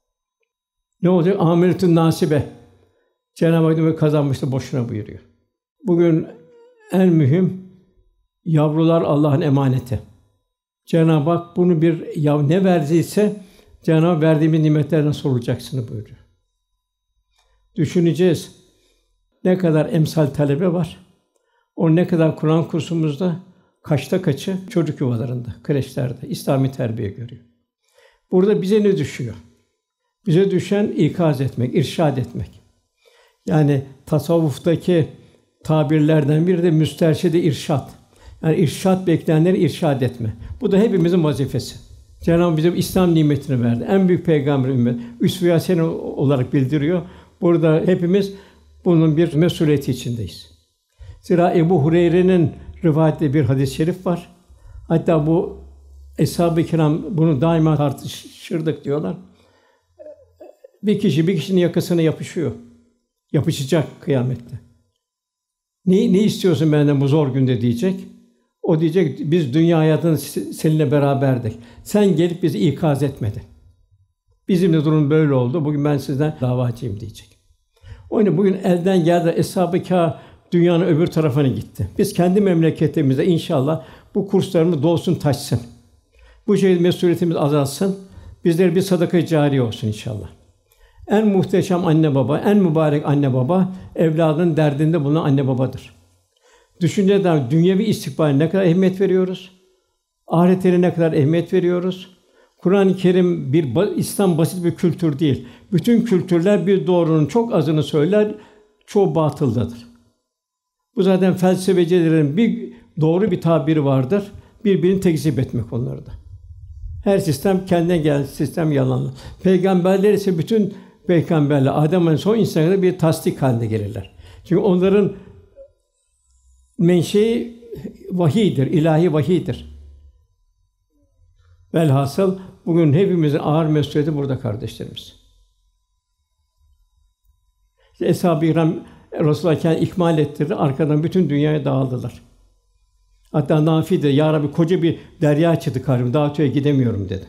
Ne olacak? Âmiletün nâsibe. Cenab-ı Hak diyor, kazanmıştı boşuna buyuruyor. Bugün en mühim yavrular Allah'ın emaneti. Cenab-ı Hak bunu bir ya ne verdiyse Cenab-ı Hak verdiğimiz nimetlerden sorulacaksını buyuruyor. Düşüneceğiz. Ne kadar emsal talebe var. O ne kadar Kur'an kursumuzda, kaçta kaçı çocuk yuvalarında, kreşlerde İslami terbiye görüyor. Burada bize ne düşüyor? Bize düşen ikaz etmek, irşad etmek. Yani tasavvuftaki tabirlerden biri de müsterşid-i irşad. Yani irşad bekleyenleri irşad etme. Bu da hepimizin vazifesi. Cenab-ı Hak bize İslam nimetini verdi. En büyük peygamber ümmet, üsve-i hasene olarak bildiriyor. Burada hepimiz bunun bir mesuliyeti içindeyiz. Zira Ebu Hureyre'nin rivayetli bir hadis-i şerif var. Hatta bu Eshab-ı Kiram bunu daima tartışırdık diyorlar. Bir kişi bir kişinin yakasına yapışıyor. Yapışacak kıyamette. Ne ne istiyorsun benden bu zor günde diyecek. O diyecek biz dünya hayatında seninle beraberdik. Sen gelip bizi ikaz etmedin. Bizim de durum böyle oldu. Bugün ben sizden davacıyım diyecek. O yüzden bugün elden geldi Eshab-ı Kâh dünyanın öbür tarafına gitti. Biz kendi memleketimizde inşallah bu kurslarımız dolsun taşsın. Bu şekilde mesuliyetimiz azalsın. Bizlere bir sadaka-i cariye olsun inşallah. En muhteşem anne baba, en mübarek anne baba evladının derdinde bulunan anne babadır. Düşünceden dünyevi istikbaline ne kadar ehemmiyet veriyoruz? Ahirete ne kadar ehemmiyet veriyoruz? Kur'an-ı Kerim bir İslam basit bir kültür değil. Bütün kültürler bir doğrunun çok azını söyler, çoğu batıldadır. Bu zaten felsefecilerin bir doğru bir tabiri vardır. Birbirini tekzip etmek onları da. Her sistem kendine gelen sistem yalanlı. Peygamberler ise bütün peygamberler Adem'in son insanlara bir tasdik halinde gelirler. Çünkü onların menşei vahiydir, ilahi vahiydir. Velhasıl bugün hepimizin ağır mesuliyeti burada kardeşlerimiz. İşte Eshab-ı Kiram Resulullah kendini ikmal ettirdi, arkadan bütün dünyaya dağıldılar. Hatta Nafi de ya Rabbi koca bir derya çıktı karşıma, daha öteye gidemiyorum dedi.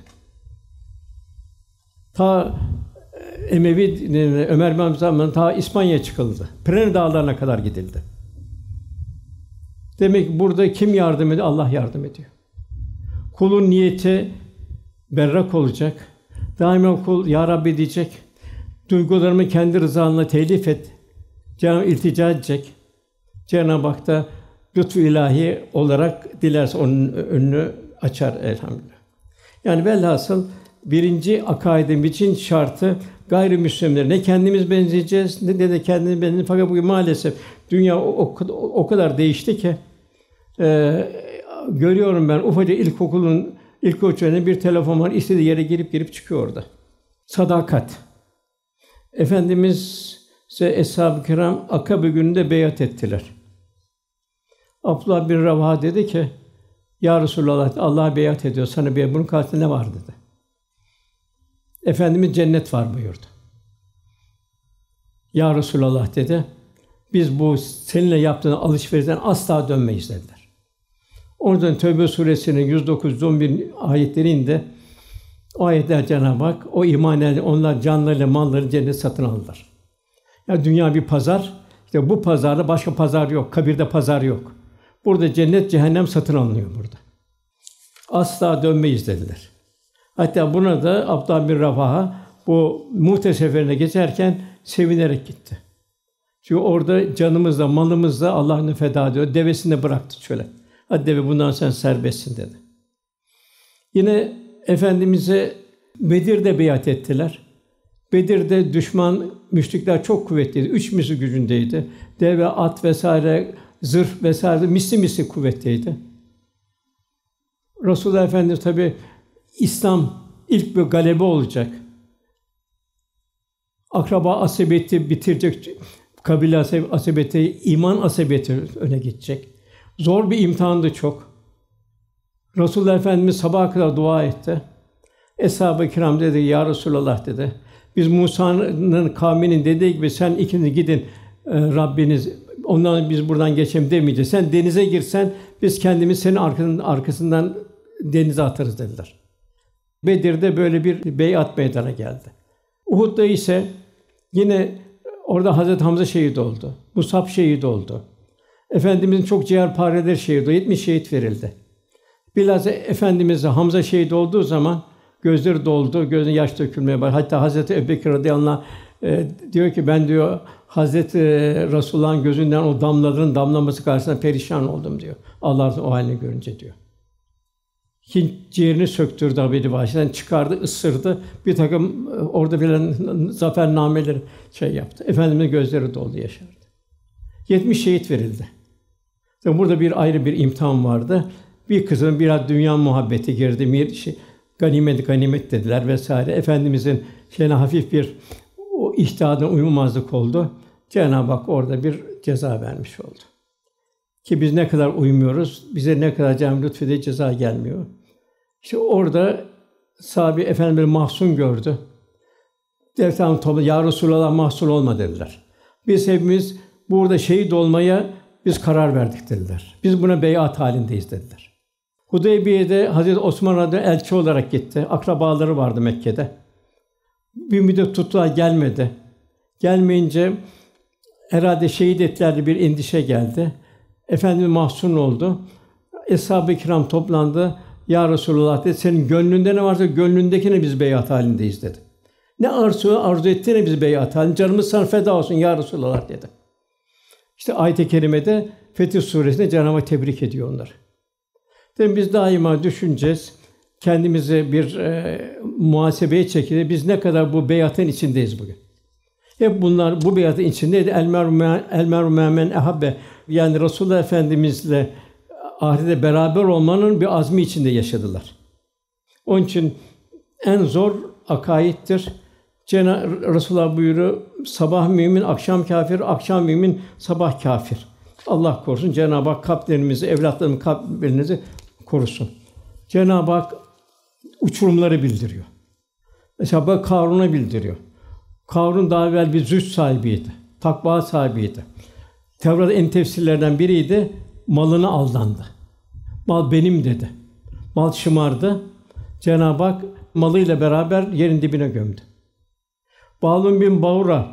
Ta Emevi Ömer bin Abdülaziz zamanında ta İspanya'ya çıkıldı. Pirene Dağları'na kadar gidildi. Demek ki burada kim yardım ediyor? Allah yardım ediyor. Kulun niyeti berrak olacak. Daima kul ya Rabbi diyecek. Duygularımı kendi rızanla telif et. Cenab-ı Hak iltica edecek. Cenab-ı Hak da lütfu ilahi olarak dilerse onun önünü açar elhamdülillah. Yani velhasıl birinci akaidimiz için şartı gayrimüslimlere ne kendimiz benzeyeceğiz ne de, de kendimiz benzeyeceğiz. Fakat bugün maalesef dünya o, o, o kadar değişti ki e, görüyorum ben ufacık ilkokulun ilk öğretmenine bir telefon var, istediği yere girip girip çıkıyor orada. Sadakat. Efendimiz ise Eshab-ı Kiram Akabe gününde beyat ettiler. Abdullah bin Revaha dedi ki, Ya Resulallah, Allah'a beyat ediyor, sana beyat, bunun karşısında ne var dedi. Efendimiz cennet var buyurdu. Ya Resulallah dedi, biz bu seninle yaptığın alışverişten asla dönmeyiz dediler. Oradan Tevbe suresinin yüz dokuz yüz on bir ayetleri indi. O ayetler Cenab-ı Hak o iman eden onlar canlarıyla malları cennet satın aldılar. Ya dünya bir pazar. İşte bu pazarda başka pazar yok. Kabirde pazar yok. Burada cennet, cehennem satın alınıyor burada. Asla dönmeyiz dediler. Hatta buna da Abdullah bin Revaha bu Mu'te seferine geçerken sevinerek gitti. Çünkü orada canımızla, malımızla Allah'ını feda ediyor. Devesini de bıraktı çöle. Hadi deve bundan sen serbestsin dedi. Yine Efendimiz'e Bedir'de beyat ettiler. Bedir'de düşman, müşrikler çok kuvvetliydi. Üç misli gücündeydi. Deve, at vesaire, zırh vesaire misli misli kuvvetliydi. Resulullah Efendimiz tabi İslam ilk bir galebe olacak. Akraba asabiyeti bitirecek, kabile asabiyeti, iman asabiyeti öne geçecek. Zor bir imtihandı çok. Resulullah Efendimiz sabaha kadar dua etti. Eshab-ı Kiram dedi, ya Resulallah dedi. Biz Musa'nın kavminin dediği gibi sen ikiniz gidin e, Rabbiniz, ondan biz buradan geçelim demeyeceğiz. Sen denize girsen biz kendimiz senin arkasından, arkasından denize atarız dediler. Bedir'de böyle bir beyat meydana geldi. Uhud'da ise yine orada Hazreti Hamza şehit oldu. Musab şehit oldu. Efendimizin çok ciğerpareleri şehit oldu. yetmiş şehit verildi. Bilhassa Efendimiz Hamza şehit olduğu zaman gözleri doldu, gözüne yaş dökülmeye başladı. Hatta Hazreti Ebubekir radıyallahu anh e, diyor ki ben diyor Hazreti Resulullah'ın gözünden o damlaların damlaması karşısında perişan oldum diyor. Allah'ın o halini görünce diyor. Hint ciğerini söktürdü Habib-i Vahşi'den, çıkardı, ısırdı. Bir takım orada bilen zafernameleri şey yaptı. Efendimizin gözleri doldu, yaşardı. yetmiş şehit verildi. Tabii burada bir ayrı bir imtihan vardı. Bir kısmı biraz dünya muhabbeti girdi. Bir şey, ganimet ganimet dediler vesaire. Efendimizin şeyine hafif bir o ihtiyadına uymamazlık oldu. Cenab-ı Hak orada bir ceza vermiş oldu. Ki biz ne kadar uymuyoruz, bize ne kadar Cenab-ı lütfediği ceza gelmiyor. İşte orada sahabe Efendimiz mahzun gördü. Defter topla, ya Resulallah mahzun olma dediler. Biz hepimiz burada şehit olmaya biz karar verdik dediler. Biz buna beyat halindeyiz dediler. Hudeybiye'de Hazreti Osman radıyallahu anh elçi olarak gitti. Akrabaları vardı Mekke'de. Bir müddet tuttular, gelmedi. Gelmeyince herhalde şehit ettiler bir endişe geldi. Efendimiz mahzun oldu. Eshab-ı Kiram toplandı. Ya Resulullah dedi, senin gönlünde ne varsa gönlündekine biz beyat halindeyiz dedi. Ne arzu arzu ettiğine biz beyat halinde. Canımız sana feda olsun ya Resulullah dedi. İşte ayet-i kerimede Fetih Suresi'nde Cenab-ı Hak tebrik ediyor onları. Dedim biz daima düşüneceğiz. Kendimizi bir e, muhasebeye çekilir. Biz ne kadar bu beyatın içindeyiz bugün? Hep bunlar bu beyatın içindeydi. El meru el meru men ehabbe. Yani Resulullah Efendimizle ahirette beraber olmanın bir azmi içinde yaşadılar. Onun için en zor akaiddir. Cenab-ı Resulullah buyuruyor, sabah mümin, akşam kâfir, akşam mümin, sabah kâfir. Allah korusun. Cenab-ı Hak kalplerimizi, evlatlarımızın kalplerinizi korusun. Cenab-ı Hak uçurumları bildiriyor. Mesela bak Karun'a bildiriyor. Karun daha evvel bir zühd sahibiydi, takva sahibiydi. Tevrat en tefsirlerden biriydi. Malına aldandı. Mal benim dedi. Mal şımardı. Cenab-ı Hak malıyla beraber yerin dibine gömdü. Balun bin Baura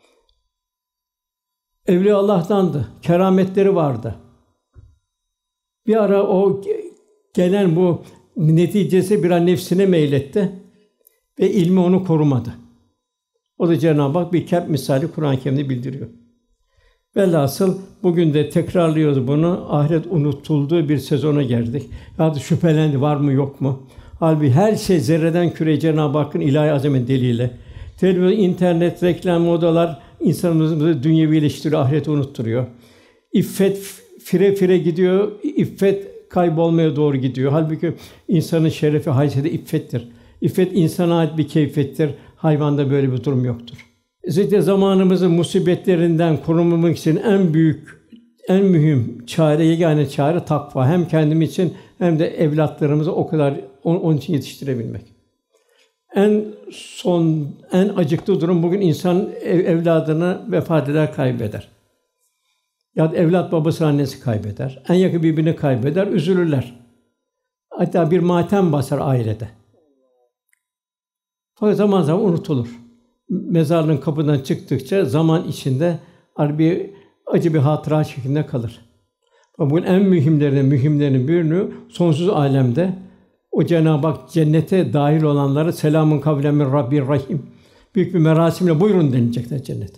Evliya Allah'tandı. Kerametleri vardı. Bir ara o gelen bu neticesi bir an nefsine meyletti ve ilmi onu korumadı. O da Cenab-ı Hak bir kep misali Kur'an-ı Kerim'de bildiriyor. Velhasıl bugün de tekrarlıyoruz bunu. Ahiret unutulduğu bir sezona girdik. Ya da şüphelendi var mı yok mu? Halbuki her şey zerreden küreye Cenab-ı Hakk'ın ilahi azamet deliyle. Televizyon, internet, reklam, modalar insanımızı dünyevileştiriyor, ahireti unutturuyor. İffet fire fire gidiyor, iffet kaybolmaya doğru gidiyor. Halbuki insanın şerefi, haysiyeti iffettir. İffet insana ait bir keyfiyettir. Hayvanda böyle bir durum yoktur. Özellikle zamanımızın musibetlerinden korunmak için en büyük, en mühim çare, yegane çare takva. Hem kendim için hem de evlatlarımızı o kadar onun için yetiştirebilmek. En son, en acıklı durum bugün insan ev, evladını vefat eder, kaybeder. Ya da evlat babası, annesi kaybeder. En yakın birbirini kaybeder, üzülürler. Hatta bir matem basar ailede. Fakat zaman zaman unutulur. mezarlığın kapıdan çıktıkça zaman içinde bir acı bir hatıra şeklinde kalır. Bugün en mühimlerinin mühimlerinin birini sonsuz alemde o Cenab-ı Hak cennete dahil olanlara selamun kavlen min Rabbir Rahim büyük bir merasimle buyurun denilecekler cennete.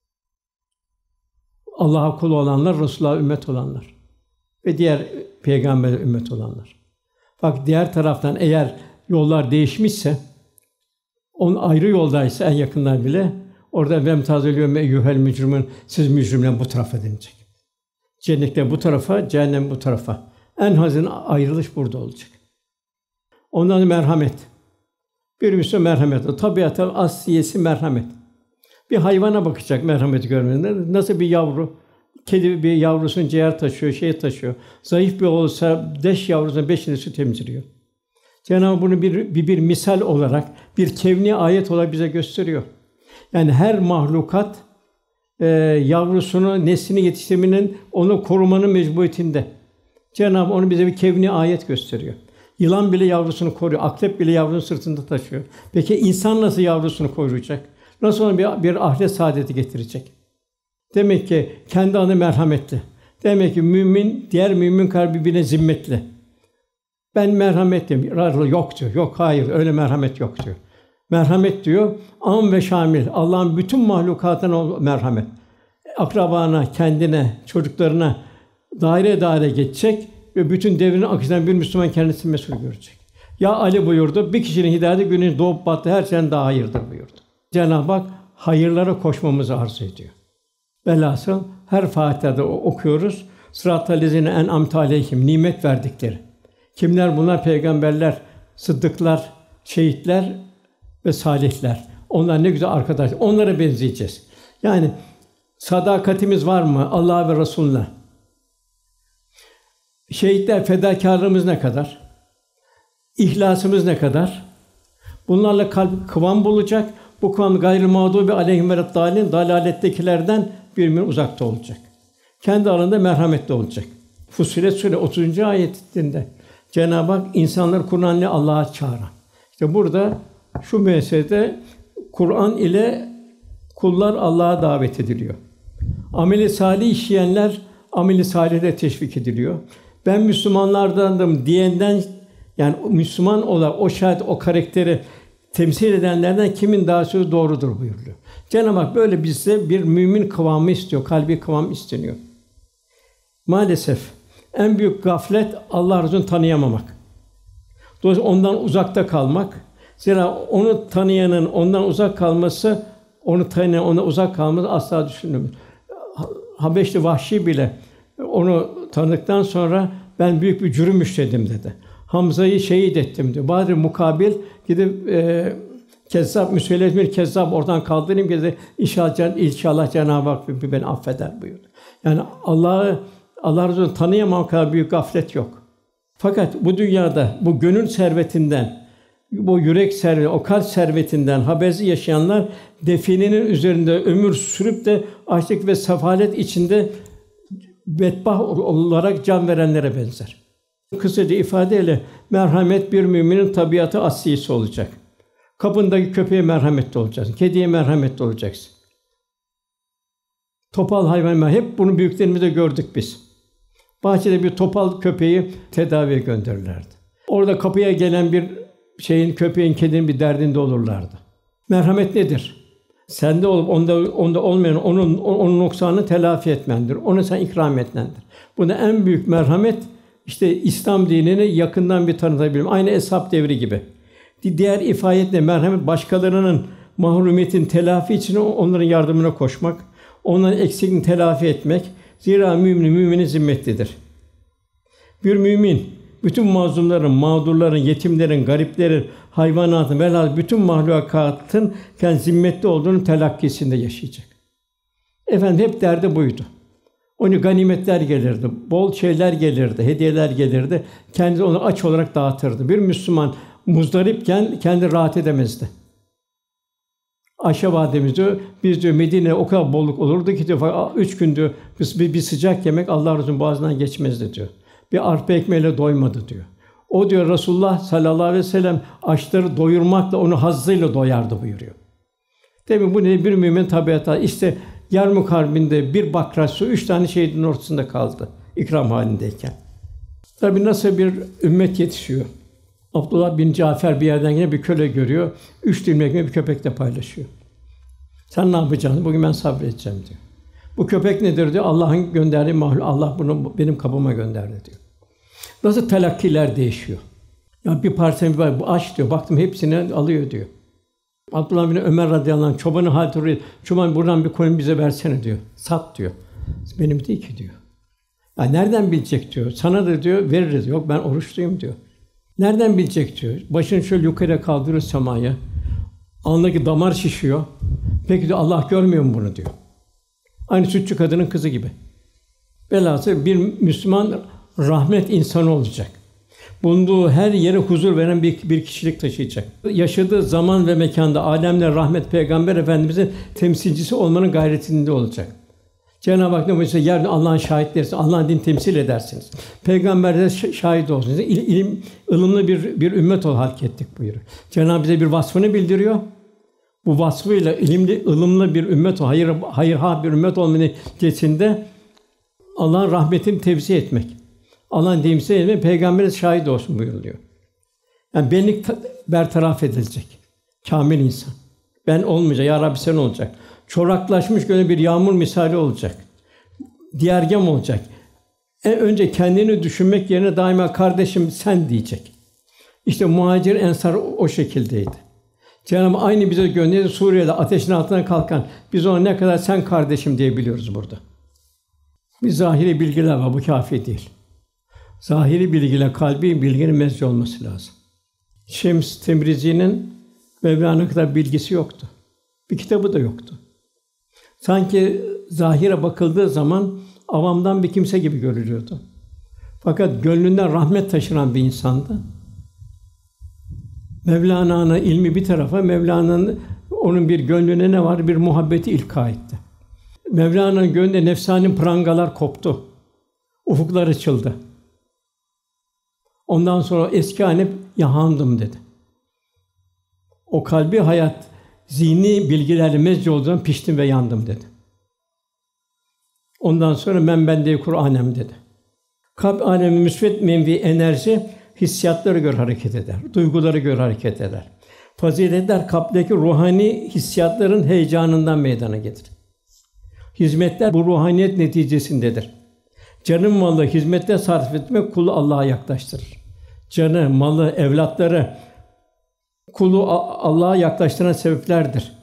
Allah'a kul olanlar, Resulullah'a ümmet olanlar ve diğer peygamberlere ümmet olanlar. Bak diğer taraftan eğer yollar değişmişse, onun ayrı yoldaysa en yakınlar bile orada vemtazül yevme eyyuhel mücrimun siz mücrimler bu tarafa denilecek. Cennette bu tarafa, cehennem bu tarafa. En hazin ayrılış burada olacak. Ondan sonra merhamet. Bir Müslüman merhamet. Tabiata asliyesi merhamet. Bir hayvana bakacak merhameti görmeden. Nasıl bir yavru, kedi bir yavrusun ciğer taşıyor, şey taşıyor. Zayıf bir olsa beş yavrusunun beşini süt emziriyor. Cenab-ı Hak bunu bir, bir bir misal olarak, bir kevni ayet olarak bize gösteriyor. Yani her mahlukat e, yavrusunu, neslini yetiştirmenin, onu korumanın mecburiyetinde. Cenab-ı Hak onu bize bir kevni ayet gösteriyor. Yılan bile yavrusunu koruyor, akrep bile yavrusunu sırtında taşıyor. Peki insan nasıl yavrusunu koruyacak? Nasıl ona bir, bir ahiret saadeti getirecek? Demek ki kendi anı merhametli. Demek ki mümin diğer mümin kalbi birbirine zimmetli. Ben merhametliyim. Yok diyor. Yok hayır öyle merhamet yok diyor. Merhamet diyor am ve şamil. Allah'ın bütün mahlukatına o merhamet. Akrabana, kendine, çocuklarına daire daire geçecek ve bütün devrin akışından bir Müslüman kendisini mesul görecek. Ya Ali buyurdu, bir kişinin hidayeti günün doğup battığı her şeyden daha hayırdır buyurdu. Cenab-ı Hak hayırlara koşmamızı arzu ediyor. Velhasıl her Fatiha'da okuyoruz. Sırat-ı lezine en'amte aleyhim nimet verdikleri. Kimler bunlar? Peygamberler, sıddıklar, şehitler ve salihler. Onlar ne güzel arkadaş. Onlara benzeyeceğiz. Yani sadakatimiz var mı Allah'a ve Resûlüne? Şehitler fedakârlığımız ne kadar? İhlasımız ne kadar? Bunlarla kalp kıvam bulacak. Bu kıvam gayrı mağdûbi aleyhim ve reddâlin dalalettekilerden birbirinden uzakta olacak. Kendi arasında merhametli olacak. Fussilet Sûre otuzuncu ayetinde Cenab-ı Hak insanları Kur'an ile Allah'a çağıran. İşte burada şu meselede Kur'an ile kullar Allah'a davet ediliyor. Ameli salih işleyenler ameli salih'e teşvik ediliyor. Ben Müslümanlardandım diyenden yani Müslüman olan o şahit o karakteri temsil edenlerden kimin daha sözü doğrudur buyuruyor. Cenab-ı Hak böyle bize bir mümin kıvamı istiyor, kalbi kıvam isteniyor. Maalesef en büyük gaflet Allah Resulü'nü tanıyamamak. Dolayısıyla ondan uzakta kalmak. Zira onu tanıyanın ondan uzak kalması, onu tanıyan ondan uzak kalması asla düşünülmüyor. Habeşli Vahşi bile onu tanıdıktan sonra ben büyük bir cürüm işledim dedi. Hamza'yı şehit ettim diyor. Badr mukabil gidip e, Kezzab Müsvelet bir Kezzab oradan kaldırayım dedi. İnşallah inşallah Cenab-ı Hak beni affeder buyurdu. Yani Allah'ı Allah Resulü'nü tanıyamamak kadar büyük gaflet yok. Fakat bu dünyada bu gönül servetinden, bu yürek serveti, o kalp servetinden habersiz yaşayanlar definenin üzerinde ömür sürüp de açlık ve sefalet içinde bedbaht olarak can verenlere benzer. Kısaca ifadeyle merhamet bir müminin tabiatı aslisi olacak. Kapındaki köpeğe merhametli olacaksın, kediye merhametli olacaksın. Topal hayvan hep bunu büyüklerimizde gördük biz. Bahçede bir topal köpeği tedaviye gönderirlerdi. Orada kapıya gelen bir şeyin, köpeğin, kedinin bir derdinde olurlardı. Merhamet nedir? Sende olup onda onda olmayan onun onun noksanını telafi etmendir. Onu sen ikram etmendir. Bunda en büyük merhamet işte İslam dinini yakından bir tanıtabilmek. Aynı Eshab devri gibi. Diğer ifadetle merhamet başkalarının mahrumiyetin telafi için onların yardımına koşmak, onların eksikliğini telafi etmek. Zira mümin müminin zimmetlidir. Bir mümin bütün mazlumların, mağdurların, yetimlerin, gariplerin, hayvanatın velhâsıl bütün mahlukatın kendi zimmetli olduğunu telakkisinde yaşayacak. Efendim hep derdi buydu. Onu ganimetler gelirdi, bol şeyler gelirdi, hediyeler gelirdi. Kendisi onu aç olarak dağıtırdı. Bir Müslüman muzdaripken kendi rahat edemezdi. Ayşe validemiz diyor, biz diyor Medine'de o kadar bolluk olurdu ki diyor, üç gün diyor bir, bir sıcak yemek Allah Resulü'nün boğazından geçmezdi diyor. Bir arpa ekmeğiyle doymadı diyor. O diyor Resulullah sallallahu aleyhi ve sellem açları doyurmakla onu hazzıyla doyardı buyuruyor. Demek bu ne? Bir mümin tabiatı. İşte Yarmuk Harbi'nde bir bakra su üç tane şehidin ortasında kaldı ikram halindeyken. Tabii nasıl bir ümmet yetişiyor. Abdullah bin Cafer bir yerden yine bir köle görüyor. Üç dilim ekmeği bir köpekle paylaşıyor. Sen ne yapacaksın? Bugün ben sabredeceğim diyor. Bu köpek nedir diyor. Allah'ın gönderdiği mahluk. Allah bunu benim kapıma gönderdi diyor. Nasıl telakkiler değişiyor. Ya bir parça bir var, bu aç diyor. Baktım hepsini alıyor diyor. Abdullah bin Ömer radıyallahu anh çobanı hal soruyor. Çoban buradan bir koyun bize versene diyor. Sat diyor. Benim değil ki diyor. Ya nereden bilecek diyor. Sana da diyor veririz. Yok ben oruçluyum diyor. Nereden bilecek diyor. Başını şöyle yukarıya kaldırıyor semaya. Alnındaki damar şişiyor. Peki diyor Allah görmüyor mu bunu diyor. Aynı sütçü kadının kızı gibi. Velhâsıl bir Müslüman rahmet insanı olacak. Bulunduğu her yere huzur veren bir, bir kişilik taşıyacak. Yaşadığı zaman ve mekanda âlemler rahmet Peygamber Efendimiz'in temsilcisi olmanın gayretinde olacak. Cenab-ı Hak ne buyuruyor? Yerde Allah'ın şahitleriniz, Allah'ın dinini temsil edersiniz. Peygamber de şahit olsunuz. İl, ilim, ılımlı bir bir ümmet ol halk ettik buyuruyor. Cenab-ı Hak bize bir vasfını bildiriyor. Bu vasfıyla ilimli, ılımlı bir ümmet ol, hayır hayırha bir ümmet olma neticesinde Allah'ın rahmetini tevzi etmek. Allah'ın temsil etmek, Peygamber'e şahit olsun buyuruluyor. Yani benlik bertaraf edilecek. Kâmil insan. Ben olmayacak, ya Rabbi sen olacak. Çoraklaşmış gönül bir yağmur misali olacak. Diyergem olacak. En önce kendini düşünmek yerine daima kardeşim sen diyecek. İşte muhacir ensar o şekildeydi. Cenab-ı Hak aynı bize gönderdi Suriye'de ateşin altına kalkan biz ona ne kadar sen kardeşim diyebiliyoruz burada. Bir zahiri bilgiler var bu kâfi değil. Zahiri bilgiyle kalbi bilginin mezci olması lazım. Şems Temrizi'nin Mevlana kadar bilgisi yoktu. Bir kitabı da yoktu. Sanki zahire bakıldığı zaman avamdan bir kimse gibi görülüyordu. Fakat gönlünden rahmet taşıran bir insandı. Mevlana'nın ilmi bir tarafa, Mevlana'nın onun bir gönlüne ne var? Bir muhabbeti ilka etti. Mevlana'nın gönlünde nefsani prangalar koptu. Ufuklar açıldı. Ondan sonra eski halim yahandım dedi. O kalbi hayat zihni bilgilerle mezci olduğundan piştim ve yandım dedi. Ondan sonra men bende Kur'anem dedi. Kalp alemi müsbet menvi enerji hissiyatlara göre hareket eder, duygulara göre hareket eder. Faziletler kalpteki ruhani hissiyatların heyecanından meydana gelir. Hizmetler bu ruhaniyet neticesindedir. Canın malı hizmette sarf etmek kulu Allah'a yaklaştırır. Canı, malı, evlatları kulu Allah'a yaklaştıran sebeplerdir.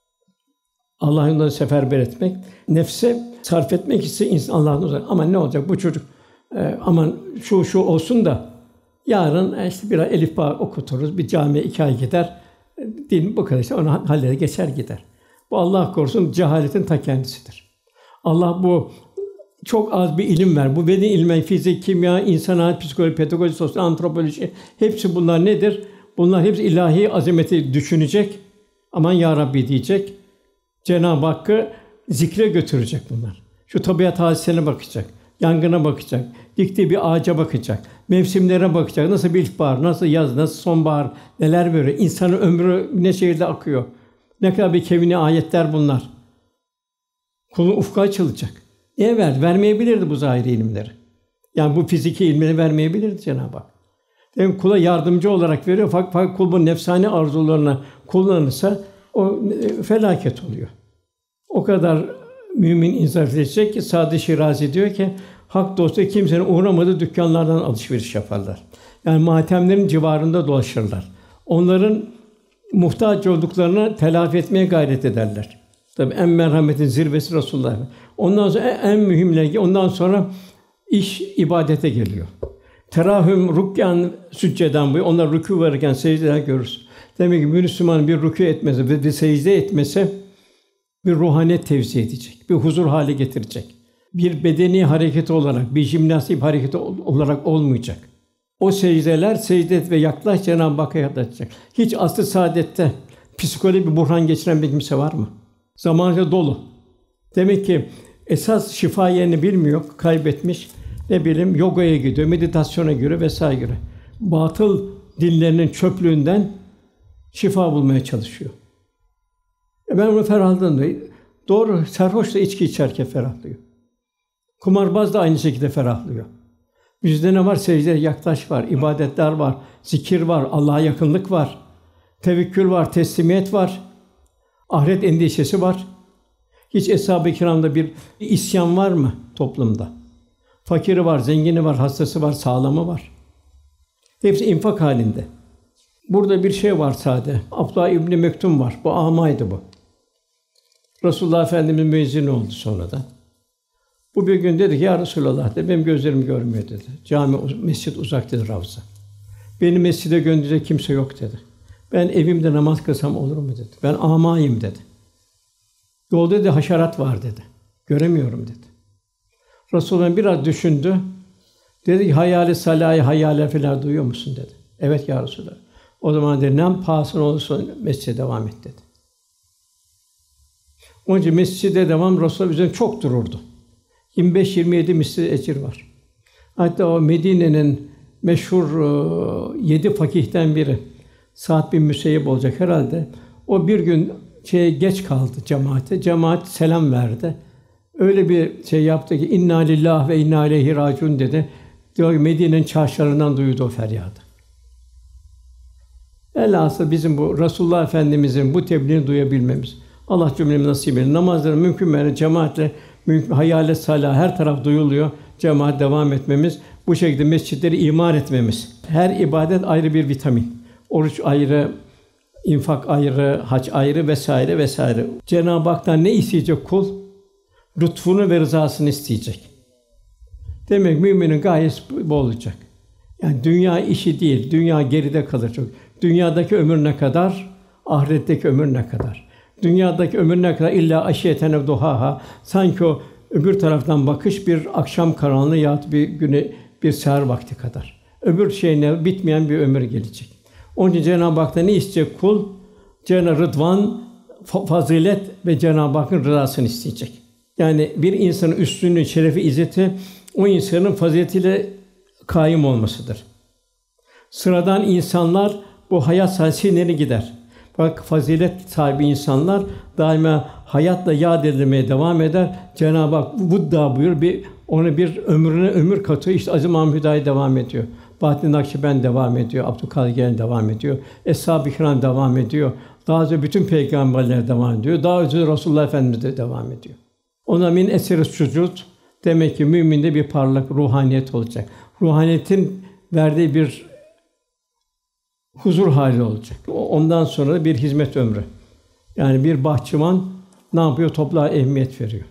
Allah'ın yolunda seferber etmek, nefse sarf etmek ise insan Allah'ın uzak. Aman ne olacak bu çocuk? E, aman şu şu olsun da yarın işte biraz elif bağ okuturuz, bir camiye iki ay gider. Din bu kadar işte onu halleder geçer gider. Bu Allah korusun cehaletin ta kendisidir. Allah bu çok az bir ilim ver. Bu beden ilmi, fizik, kimya, insan hayat, psikoloji, pedagoji, sosyal antropoloji hepsi bunlar nedir? Bunlar hepsi ilahi azameti düşünecek. Aman ya Rabbi diyecek. Cenab-ı Hakk'ı zikre götürecek bunlar. Şu tabiat hadisesine bakacak, yangına bakacak, diktiği bir ağaca bakacak, mevsimlere bakacak. Nasıl bir ilkbahar, nasıl yaz, nasıl sonbahar, neler böyle. İnsanın ömrü ne şekilde akıyor. Ne kadar bir kevni ayetler bunlar. Kulun ufku açılacak. Niye ver? Vermeyebilirdi bu zahiri ilimleri. Yani bu fiziki ilmini vermeyebilirdi Cenab-ı Hak. Demek kula yardımcı olarak veriyor. Fakat kul bu nefsani arzularına kullanırsa o felaket oluyor. O kadar mümin insaf edecek ki Sâd-ı Şirâzî diyor ki hak dostu kimsenin uğramadığı dükkanlardan alışveriş yaparlar. Yani matemlerin civarında dolaşırlar. Onların muhtaç olduklarını telafi etmeye gayret ederler. Tabii en merhametin zirvesi Resulullah. Ondan sonra en mühimleri, ondan sonra iş ibadete geliyor. Terahüm rükyan sücceden bu. Onlar rükû verirken secdeler görürüz. Demek ki bir Müslüman bir rükû etmesi ve bir secde etmesi bir ruhaniyet tevzi edecek, bir huzur hale getirecek. Bir bedeni hareket olarak, bir jimnastik hareketi olarak olmayacak. O secdeler secde ve yaklaş Cenab-ı Hakk'a yaklaşacak. Hiç asr-ı saadette psikolojik bir buhran geçiren bir kimse var mı? Zamanında dolu. Demek ki esas şifa yerini bilmiyor, kaybetmiş. Ne bileyim yogaya gidiyor, meditasyona giriyor vesaire. Batıl dinlerinin çöplüğünden şifa bulmaya çalışıyor. E ben onu ferahladım diyor. Doğru, sarhoş da içki içerken ferahlıyor. Kumarbaz da aynı şekilde ferahlıyor. Bizde ne var? Secdeye yaklaş var, ibadetler var, zikir var, Allah'a yakınlık var, tevekkül var, teslimiyet var, ahiret endişesi var. Hiç Eshab-ı Kiram'da bir isyan var mı toplumda? Fakiri var, zengini var, hastası var, sağlamı var. Hepsi infak halinde. Burada bir şey var sade. Abdullah İbni Mektum var. Bu âmaydı bu. Resulullah Efendimiz müezzin oldu sonradan. Bu bir gün dedi ki, ya Resulallah dedi, benim gözlerim görmüyor dedi. Cami, mescid uzak dedi, Ravza. Beni mescide gönderecek kimse yok dedi. Ben evimde namaz kılsam olur mu dedi. Ben âmayım dedi. Yolda dedi haşerat var dedi. Göremiyorum dedi. Resulullah biraz düşündü. Dedi ki, hayali salâhi hayâle felâ duyuyor musun dedi. Evet ya Resulallah. O zaman dedi, ne pahasına olursa mescide devam et dedi. Onun için mescide devam Resulullah üzerine çok dururdu. yirmi beş yirmi yedi misli ecir var. Hatta o Medine'nin meşhur yedi fakihten biri Sa'd bin Müseyyib olacak herhalde. O bir gün şeye geç kaldı cemaate. Cemaat selam verdi. Öyle bir şey yaptı ki inna lillahi ve inna ileyhi raciun dedi. Diyor Medine'nin çarşılarından duydu o feryadı. Elhasıl bizim bu Resulullah Efendimizin bu tebliğini duyabilmemiz. Allah cümlemize nasip etsin. Namazları mümkün mertebe cemaatle, mümkün hayalet salâh her taraf duyuluyor. Cemaat devam etmemiz, bu şekilde mescitleri imar etmemiz. Her ibadet ayrı bir vitamin. Oruç ayrı, infak ayrı, hac ayrı vesaire vesaire. Cenab-ı Hak'tan ne isteyecek kul? Lütfunu ve rızasını isteyecek. Demek müminin gayesi bu olacak. Yani dünya işi değil, dünya geride kalır çok. Dünyadaki ömür ne kadar, ahiretteki ömür ne kadar? Dünyadaki ömür ne kadar? İlla aşiyeten duhaha. Sanki o öbür taraftan bakış bir akşam karanlığı yahut bir güne bir seher vakti kadar. Öbür şeyine bitmeyen bir ömür gelecek. Onun için Cenab-ı Hak'tan ne isteyecek kul? Cenab-ı Rıdvan, fazilet ve Cenab-ı Hakk'ın rızasını isteyecek. Yani bir insanın üstünlüğü, şerefi, izzeti o insanın faziletiyle kaim olmasıdır. Sıradan insanlar bu hayat sahiçleri gider. Bak fazilet sahibi insanlar daima hayatla yad edilmeye devam eder. Cenab-ı Hak Vudda buyur bir onu bir ömrüne ömür katıyor. İşte Aziz Mahmud Hüdayi devam ediyor. Bahattin Nakşibend devam ediyor. Abdülkadir Geylani devam ediyor. Eshab-ı Kiram devam ediyor. Daha önce bütün peygamberler devam ediyor. Daha önce Resulullah Efendimiz de devam ediyor. Ona min eseri sucud demek ki müminde bir parlak ruhaniyet olacak. Ruhaniyetin verdiği bir huzur hali olacak. Ondan sonra da bir hizmet ömrü. Yani bir bahçıvan ne yapıyor? Toprağa ehemmiyet veriyor.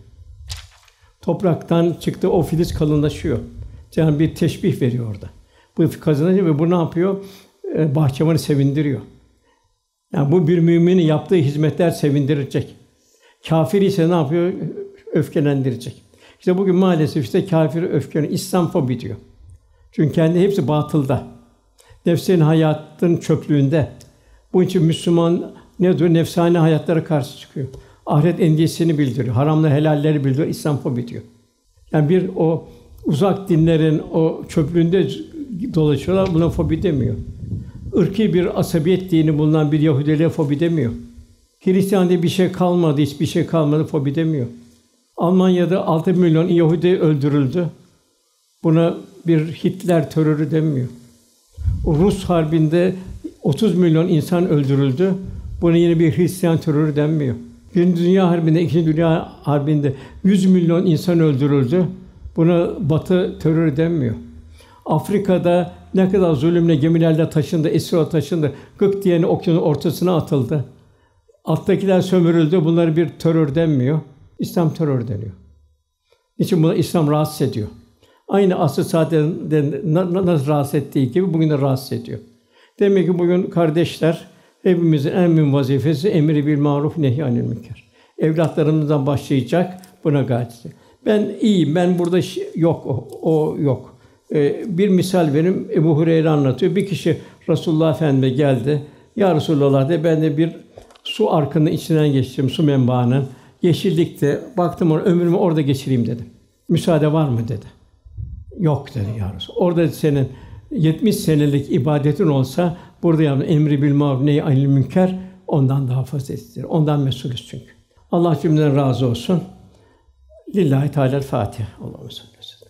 Topraktan çıktı o filiz kalınlaşıyor. Yani bir teşbih veriyor orada. Bu kazanınca ve bu ne yapıyor? Ee, bahçıvanı sevindiriyor. Yani bu bir müminin yaptığı hizmetler sevindirecek. Kâfir ise ne yapıyor? Öfkelendirecek. İşte bugün maalesef işte kâfir öfkeni İslamfobi diyor. Çünkü kendi hepsi batılda. Nefsin hayatın çöplüğünde. Bunun için Müslüman ne diyor? Nefsani hayatlara karşı çıkıyor. Ahiret endişesini bildiriyor. Haramla helalleri bildiriyor. İslamfobi diyor. Yani bir o uzak dinlerin o çöplüğünde dolaşıyorlar. Buna fobi demiyor. Irkî bir asabiyet dini bulunan bir Yahudiliğe fobi demiyor. Hristiyan diye bir şey kalmadı, hiçbir şey kalmadı, fobi demiyor. Almanya'da altı milyon Yahudi öldürüldü. Buna bir Hitler terörü demiyor. O Rus harbinde otuz milyon insan öldürüldü. Buna yine bir Hristiyan terörü denmiyor. Birinci Dünya Harbi'nde, İkinci Dünya Harbi'nde yüz milyon insan öldürüldü. Buna Batı terörü denmiyor. Afrika'da ne kadar zulümle gemilerle taşındı, esir taşındı. Gık diyeni okyanusun ortasına atıldı. Alttakiler sömürüldü. Bunlara bir terör denmiyor. İslam terör deniyor. Niçin buna İslam rahatsız ediyor? Aynı asr-ı saadette nasıl rahatsız ettiği gibi bugün de rahatsız ediyor. Demek ki bugün kardeşler hepimizin en mühim vazifesi emri bil maruf nehy anil münker. Evlatlarımızdan başlayacak buna gayret edecek. Ben iyiyim. Ben burada yok o, o yok. Ee, bir misal vereyim. Ebu Hureyre anlatıyor. Bir kişi Resulullah Efendimiz'e geldi. Ya Resulallah de ben de bir su arkının içinden geçtim, su menbaının. Yeşillikte baktım ona ömrümü orada geçireyim dedim. Müsaade var mı dedi. Yok dedi ya Resulallah. Orada senin yetmiş senelik ibadetin olsa burada yaptığın emri bil maruf nehy anil münker ondan daha faziletlidir. Ondan mesulüz çünkü. Allah cümleden razı olsun. Lillahi Teala Fatiha. Allah'ım salli aleyhi ve sellem.